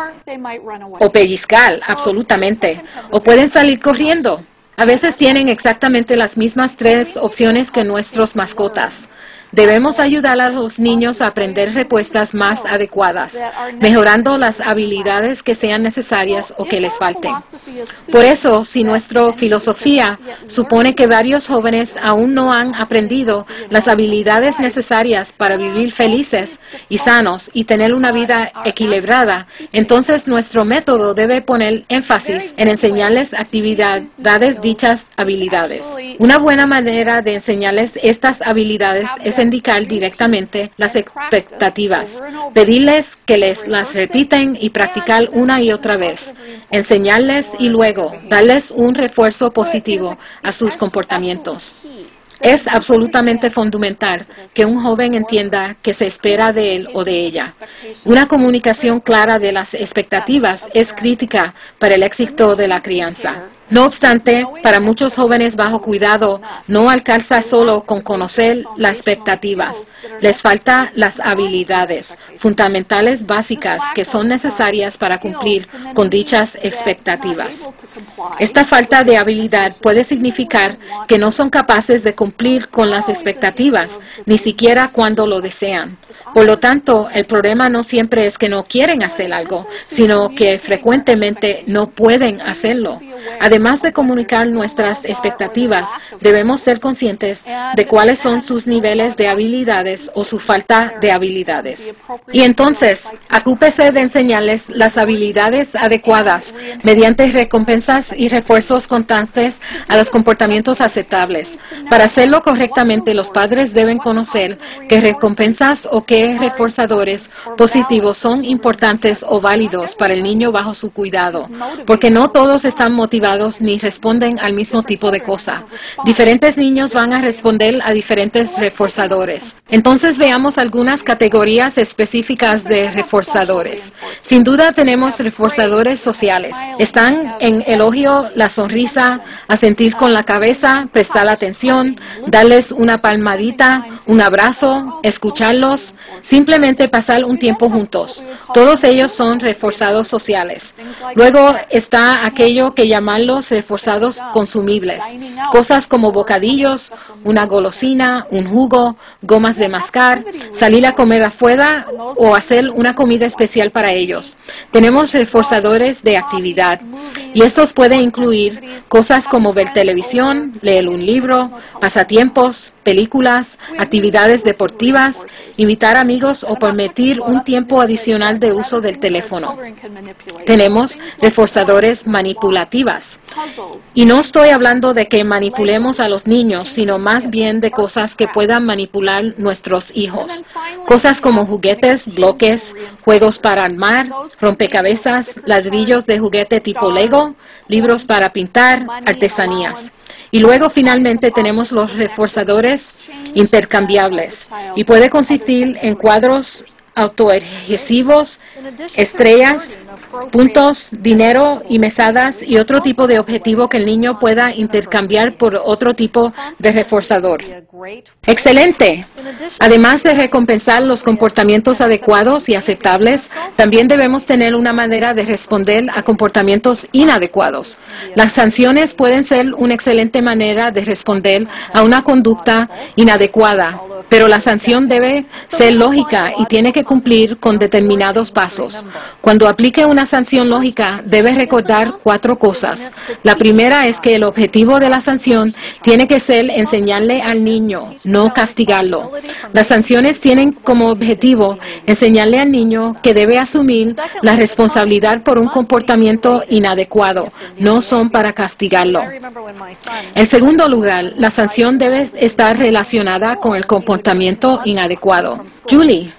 o pellizcar, absolutamente, o pueden salir corriendo. A veces tienen exactamente las mismas 3 opciones que nuestros mascotas. Debemos ayudar a los niños a aprender respuestas más adecuadas, mejorando las habilidades que sean necesarias o que les falten. Por eso, si nuestra filosofía supone que varios jóvenes aún no han aprendido las habilidades necesarias para vivir felices y sanos y tener una vida equilibrada, entonces nuestro método debe poner énfasis en enseñarles actividades dichas habilidades. Una buena manera de enseñarles estas habilidades es indicar directamente las expectativas, pedirles que les las repiten y practicar una y otra vez, enseñarles y luego darles un refuerzo positivo a sus comportamientos. Es absolutamente fundamental que un joven entienda qué se espera de él o de ella. Una comunicación clara de las expectativas es crítica para el éxito de la crianza. No obstante, para muchos jóvenes bajo cuidado, no alcanza solo con conocer las expectativas. Les falta las habilidades fundamentales básicas que son necesarias para cumplir con dichas expectativas. Esta falta de habilidad puede significar que no son capaces de cumplir con las expectativas, ni siquiera cuando lo desean. Por lo tanto, el problema no siempre es que no quieren hacer algo, sino que frecuentemente no pueden hacerlo. Además de comunicar nuestras expectativas, debemos ser conscientes de cuáles son sus niveles de habilidades o su falta de habilidades. Y entonces, ocúpese de enseñarles las habilidades adecuadas mediante recompensas y refuerzos constantes a los comportamientos aceptables. Para hacerlo correctamente, los padres deben conocer qué recompensas o qué reforzadores positivos son importantes o válidos para el niño bajo su cuidado, porque no todos están motivados ni responden al mismo tipo de cosa. Diferentes niños van a responder a diferentes reforzadores. Entonces veamos algunas categorías específicas de reforzadores. Sin duda tenemos reforzadores sociales. Están en elogio, la sonrisa, asentir con la cabeza, prestar atención, darles una palmadita, un abrazo, escucharlos, simplemente pasar un tiempo juntos. Todos ellos son reforzados sociales. Luego está aquello que llamarlos reforzados consumibles. Cosas como bocadillos, una golosina, un jugo, gomas de mascar, salir a comer afuera o hacer una comida especial para ellos. Tenemos reforzadores de actividad y estos pueden incluir cosas como ver televisión, leer un libro, pasatiempos, películas, actividades deportivas, invitar amigos o permitir un tiempo adicional de uso del teléfono. Tenemos reforzadores manipulativas. Y no estoy hablando de que manipulemos a los niños, sino más bien de cosas que puedan manipular nuestros hijos. Cosas como juguetes, bloques, juegos para armar, rompecabezas, ladrillos de juguete tipo Lego, libros para pintar, artesanías. Y luego finalmente tenemos los reforzadores intercambiables y puede consistir en cuadros autoadhesivos, estrellas, puntos, dinero y mesadas y otro tipo de objetivo que el niño pueda intercambiar por otro tipo de reforzador. ¡Excelente! Además de recompensar los comportamientos adecuados y aceptables, también debemos tener una manera de responder a comportamientos inadecuados. Las sanciones pueden ser una excelente manera de responder a una conducta inadecuada, pero la sanción debe ser lógica y tiene que cumplir con determinados pasos. Cuando aplique una sanción lógica, debe recordar 4 cosas. La primera es que el objetivo de la sanción tiene que ser enseñarle al niño, no castigarlo. Las sanciones tienen como objetivo enseñarle al niño que debe asumir la responsabilidad por un comportamiento inadecuado, no son para castigarlo. En segundo lugar, la sanción debe estar relacionada con el comportamiento inadecuado. Julie, ¿recuerda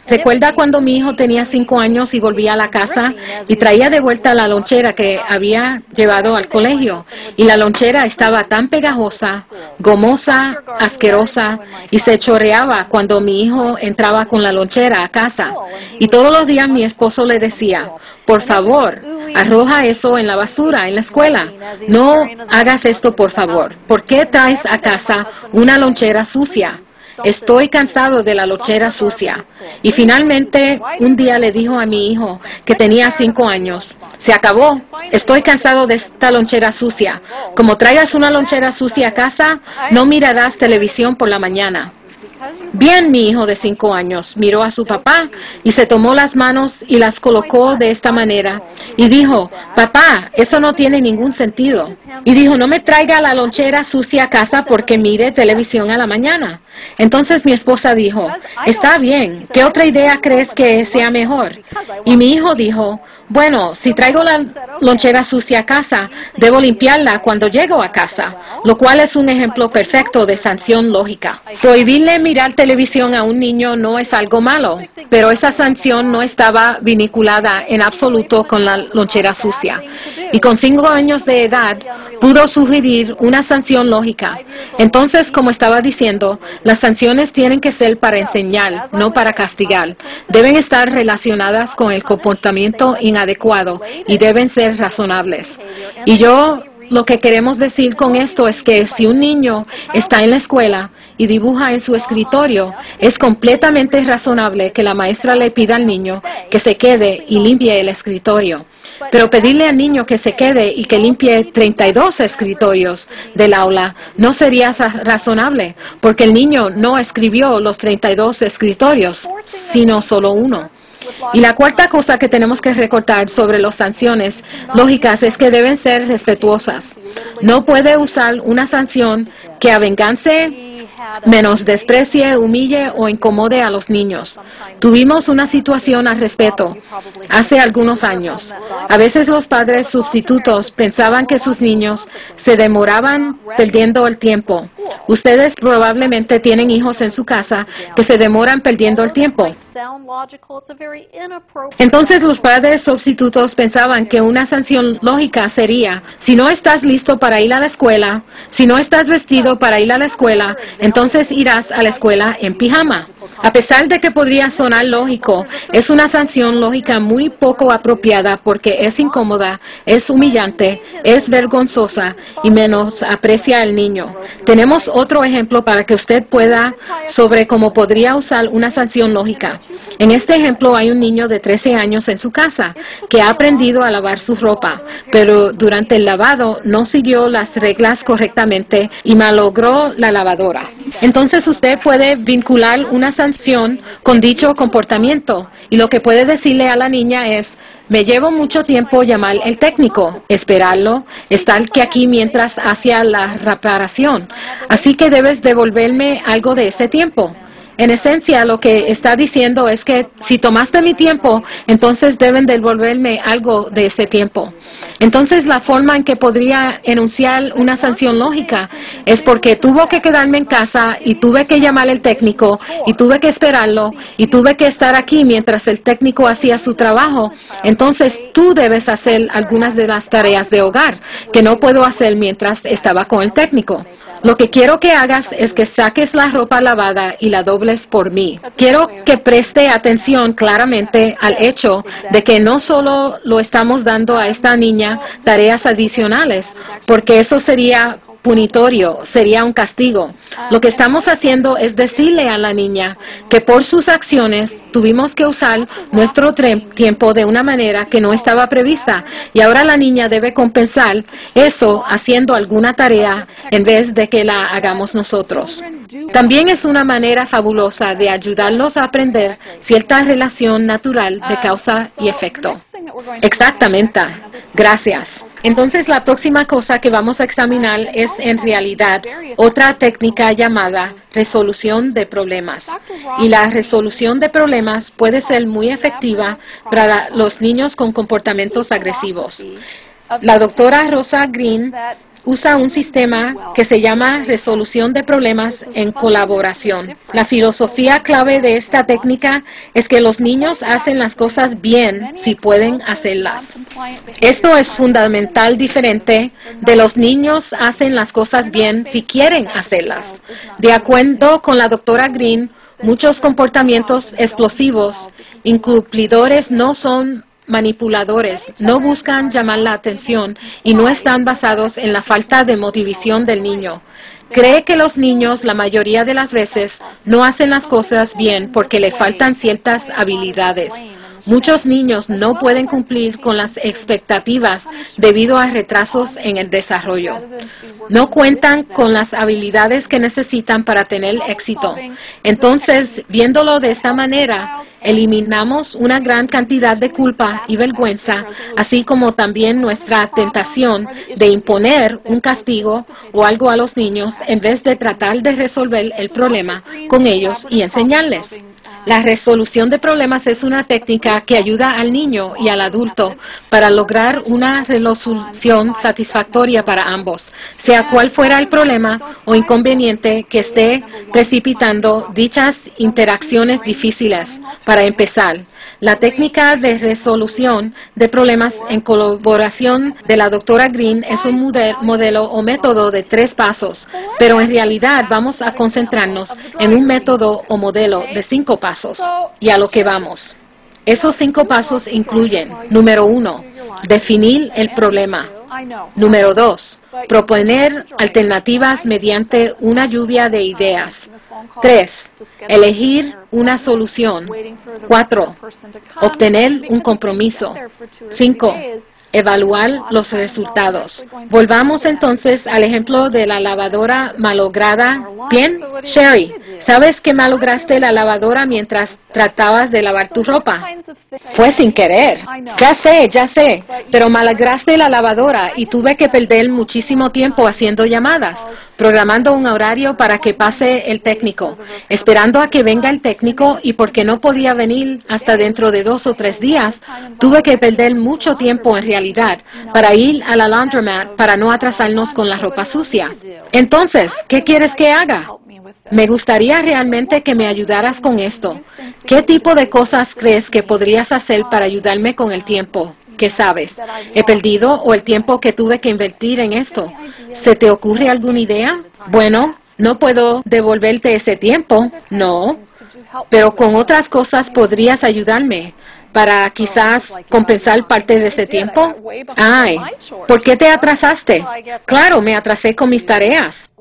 Iba cuando mi hijo tenía 5 años y volvía a la casa y traía de vuelta la lonchera que había llevado al colegio. Y la lonchera estaba tan pegajosa, gomosa, asquerosa y se chorreaba cuando mi hijo entraba con la lonchera a casa. Y todos los días mi esposo le decía, por favor, arroja eso en la basura en la escuela. No hagas esto, por favor. ¿Por qué traes a casa una lonchera sucia? Estoy cansado de la lonchera sucia. Y finalmente, un día le dijo a mi hijo, que tenía 5 años, se acabó, estoy cansado de esta lonchera sucia. Como traigas una lonchera sucia a casa, no mirarás televisión por la mañana. Bien, mi hijo de 5 años miró a su papá y se tomó las manos y las colocó de esta manera y dijo, papá, eso no tiene ningún sentido. Y dijo, no me traiga la lonchera sucia a casa porque mire televisión a la mañana. Entonces mi esposa dijo, está bien, ¿qué otra idea crees que sea mejor? Y mi hijo dijo, bueno, si traigo la lonchera sucia a casa, debo limpiarla cuando llego a casa, lo cual es un ejemplo perfecto de sanción lógica. Prohibirle mirar televisión a un niño no es algo malo, pero esa sanción no estaba vinculada en absoluto con la lonchera sucia. Y con 5 años de edad, pudo sugerir una sanción lógica. Entonces, como estaba diciendo, las sanciones tienen que ser para enseñar, no para castigar. Deben estar relacionadas con el comportamiento inadecuado y deben ser razonables. Y lo que queremos decir con esto es que si un niño está en la escuela y dibuja en su escritorio, es completamente razonable que la maestra le pida al niño que se quede y limpie el escritorio. Pero pedirle al niño que se quede y que limpie 32 escritorios del aula no sería razonable, porque el niño no escribió los 32 escritorios, sino solo uno. Y la cuarta cosa que tenemos que recordar sobre las sanciones lógicas es que deben ser respetuosas. No puede usar una sanción que avengance, menosprecie, humille o incomode a los niños. Tuvimos una situación al respecto hace algunos años. A veces los padres sustitutos pensaban que sus niños se demoraban perdiendo el tiempo. Ustedes probablemente tienen hijos en su casa que se demoran perdiendo el tiempo. Entonces los padres sustitutos pensaban que una sanción lógica sería, si no estás listo para ir a la escuela, si no estás vestido para ir a la escuela, entonces irás a la escuela en pijama. A pesar de que podría sonar lógico, es una sanción lógica muy poco apropiada porque es incómoda, es humillante, es vergonzosa y menosprecia al niño. Tenemos otro ejemplo para que usted pueda sobre cómo podría usar una sanción lógica. En este ejemplo hay un niño de 13 años en su casa que ha aprendido a lavar su ropa, pero durante el lavado no siguió las reglas correctamente y malogró la lavadora. Entonces usted puede vincular una sanción con dicho comportamiento y lo que puede decirle a la niña es, me llevo mucho tiempo llamar al técnico, esperarlo, estar aquí mientras hacía la reparación, así que debes devolverme algo de ese tiempo. En esencia, lo que está diciendo es que si tomaste mi tiempo, entonces deben devolverme algo de ese tiempo. Entonces, la forma en que podría enunciar una sanción lógica es porque tuvo que quedarme en casa y tuve que llamar al técnico y tuve que esperarlo y tuve que estar aquí mientras el técnico hacía su trabajo. Entonces, tú debes hacer algunas de las tareas de hogar que no puedo hacer mientras estaba con el técnico. Lo que quiero que hagas es que saques la ropa lavada y la dobles por mí. Quiero que preste atención claramente al hecho de que no solo lo estamos dando a esta niña tareas adicionales, porque eso sería punitorio, sería un castigo. Lo que estamos haciendo es decirle a la niña que por sus acciones tuvimos que usar nuestro tiempo de una manera que no estaba prevista y ahora la niña debe compensar eso haciendo alguna tarea en vez de que la hagamos nosotros. También es una manera fabulosa de ayudarlos a aprender cierta relación natural de causa y efecto. Exactamente. Gracias. Entonces, la próxima cosa que vamos a examinar es, en realidad, otra técnica llamada resolución de problemas. Y la resolución de problemas puede ser muy efectiva para los niños con comportamientos agresivos. La doctora Rosa Green usa un sistema que se llama resolución de problemas en colaboración. La filosofía clave de esta técnica es que los niños hacen las cosas bien si pueden hacerlas. Esto es fundamental diferente de los niños hacen las cosas bien si quieren hacerlas. De acuerdo con la doctora Green, muchos comportamientos explosivos, incumplidores no son manipuladores, no buscan llamar la atención y no están basados en la falta de motivación del niño. Cree que los niños, la mayoría de las veces, no hacen las cosas bien porque le faltan ciertas habilidades. Muchos niños no pueden cumplir con las expectativas debido a retrasos en el desarrollo. No cuentan con las habilidades que necesitan para tener éxito. Entonces, viéndolo de esta manera, eliminamos una gran cantidad de culpa y vergüenza, así como también nuestra tentación de imponer un castigo o algo a los niños en vez de tratar de resolver el problema con ellos y enseñarles. La resolución de problemas es una técnica que ayuda al niño y al adulto para lograr una resolución satisfactoria para ambos, sea cual fuera el problema o inconveniente que esté precipitando dichas interacciones difíciles. Para empezar, la técnica de resolución de problemas en colaboración de la doctora Green es un modelo o método de 3 pasos, pero en realidad vamos a concentrarnos en un método o modelo de 5 pasos. Y a lo que vamos. Esos 5 pasos incluyen, número 1, definir el problema. Número 2, proponer alternativas mediante una lluvia de ideas. 3, elegir una solución. 4, obtener un compromiso. 5, evaluar los resultados. Volvamos entonces al ejemplo de la lavadora malograda. Bien, Sherry, ¿sabes que malograste la lavadora mientras tratabas de lavar tu ropa? Fue sin querer. Ya sé, pero malograste la lavadora y tuve que perder muchísimo tiempo haciendo llamadas, programando un horario para que pase el técnico, esperando a que venga el técnico y porque no podía venir hasta dentro de 2 o 3 días, tuve que perder mucho tiempo en realidad para ir a la laundromat para no atrasarnos con la ropa sucia. Entonces, ¿qué quieres que haga? Me gustaría realmente que me ayudaras con esto. ¿Qué tipo de cosas crees que podrías hacer para ayudarme con el tiempo? ¿Qué sabes? ¿He perdido o el tiempo que tuve que invertir en esto? ¿Se te ocurre alguna idea? Bueno, no puedo devolverte ese tiempo, no, pero con otras cosas podrías ayudarme para quizás compensar parte de ese tiempo. Ay, ¿por qué te atrasaste? Claro, me atrasé con mis tareas.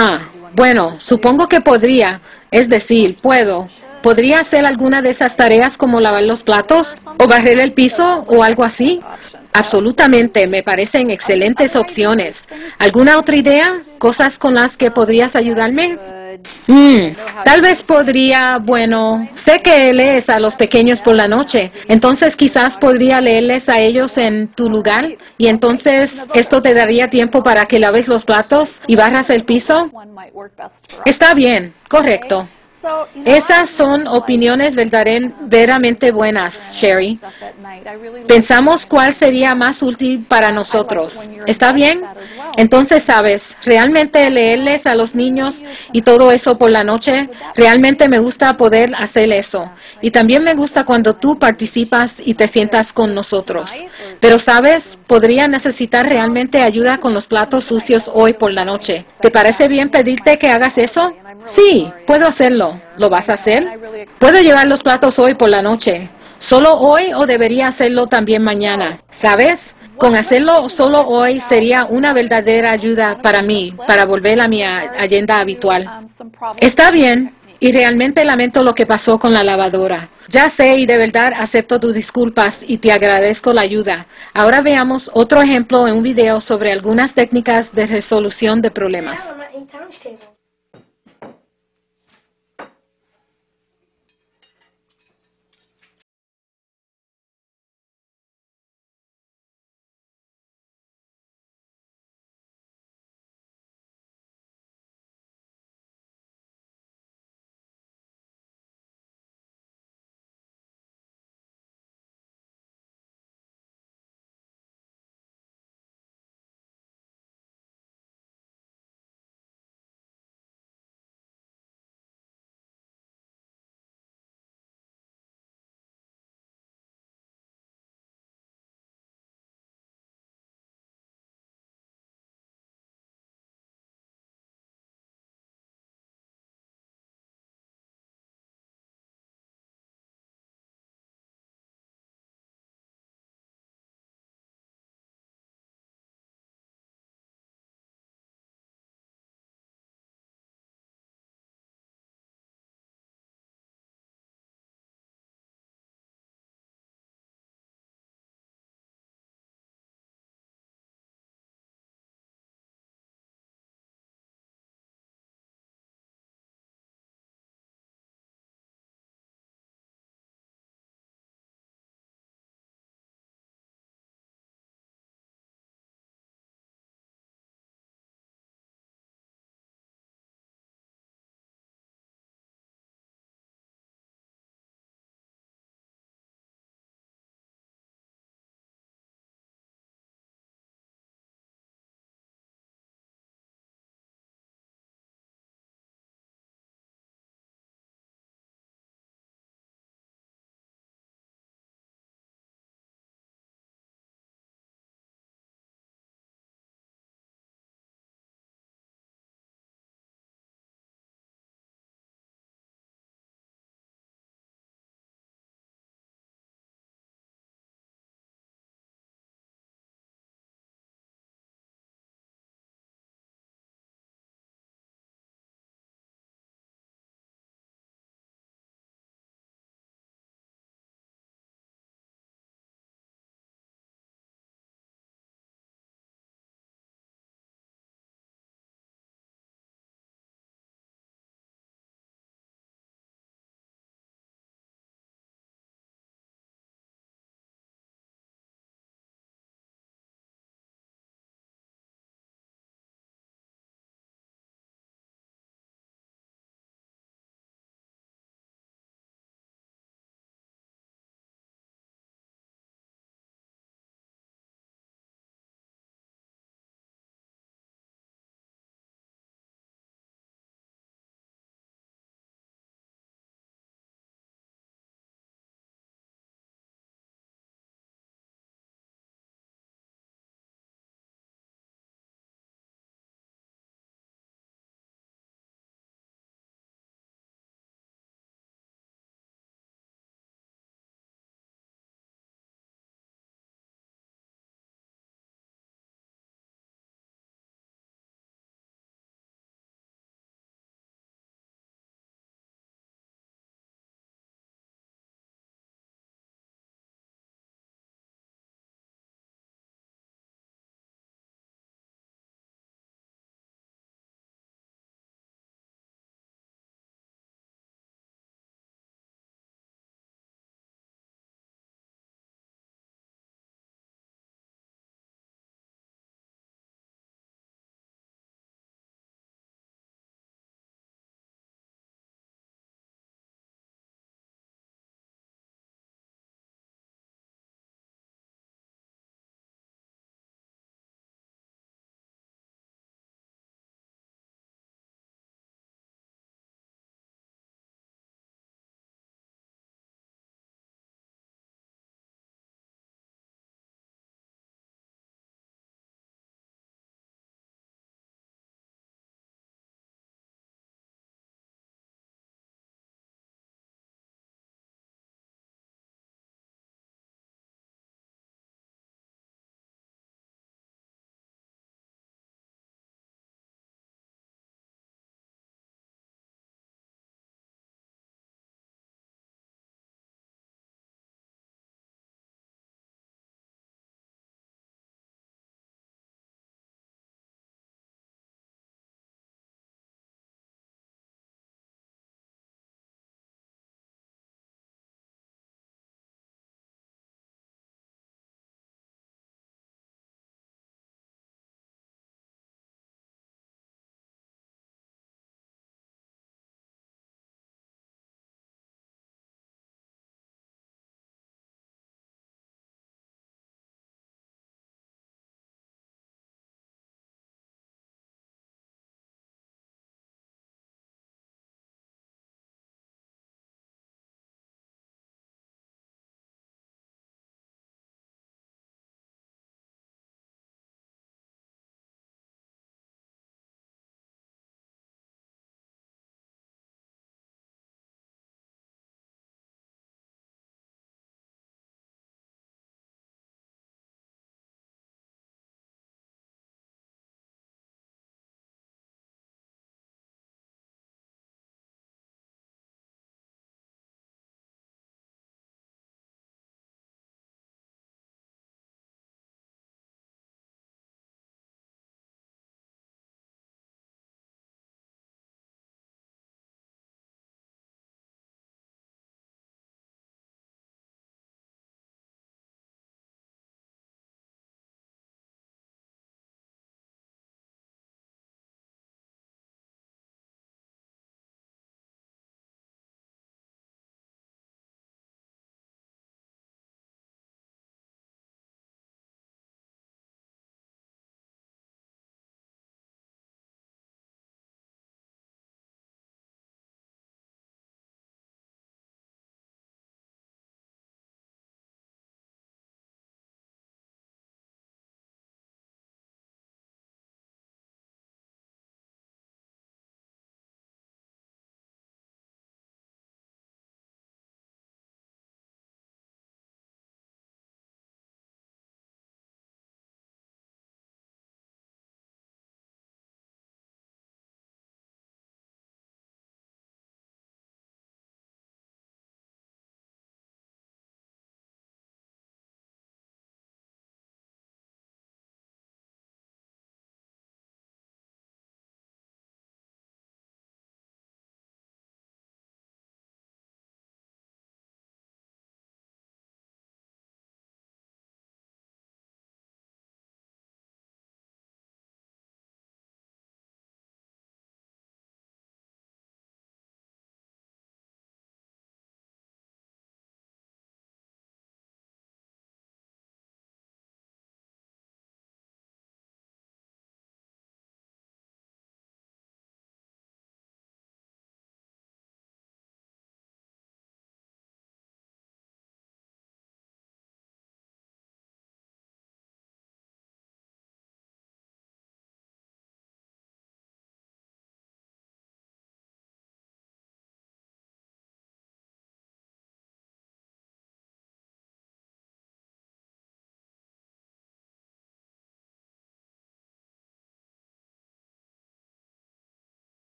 Bueno, supongo que podría, es decir, ¿Podría hacer alguna de esas tareas como lavar los platos o barrer el piso o algo así? Absolutamente, me parecen excelentes opciones. ¿Alguna otra idea? ¿Cosas con las que podrías ayudarme? Tal vez podría, sé que lees a los pequeños por la noche, entonces quizás podría leerles a ellos en tu lugar y entonces esto te daría tiempo para que laves los platos y barras el piso. Está bien, correcto. Esas son opiniones verdaderamente buenas, Sherry. Pensamos cuál sería más útil para nosotros. ¿Está bien? Entonces, sabes, realmente leerles a los niños y todo eso por la noche, realmente me gusta poder hacer eso. Y también me gusta cuando tú participas y te sientas con nosotros. Pero, sabes, podría necesitar realmente ayuda con los platos sucios hoy por la noche. ¿Te parece bien pedirte que hagas eso? Sí, puedo hacerlo. ¿Lo vas a hacer? Puedo llevar los platos hoy por la noche. ¿Solo hoy o debería hacerlo también mañana? ¿Sabes? Con hacerlo solo hoy sería una verdadera ayuda para mí, para volver a mi agenda habitual. Está bien, y realmente lamento lo que pasó con la lavadora. Ya sé y de verdad acepto tus disculpas y te agradezco la ayuda. Ahora veamos otro ejemplo en un video sobre algunas técnicas de resolución de problemas.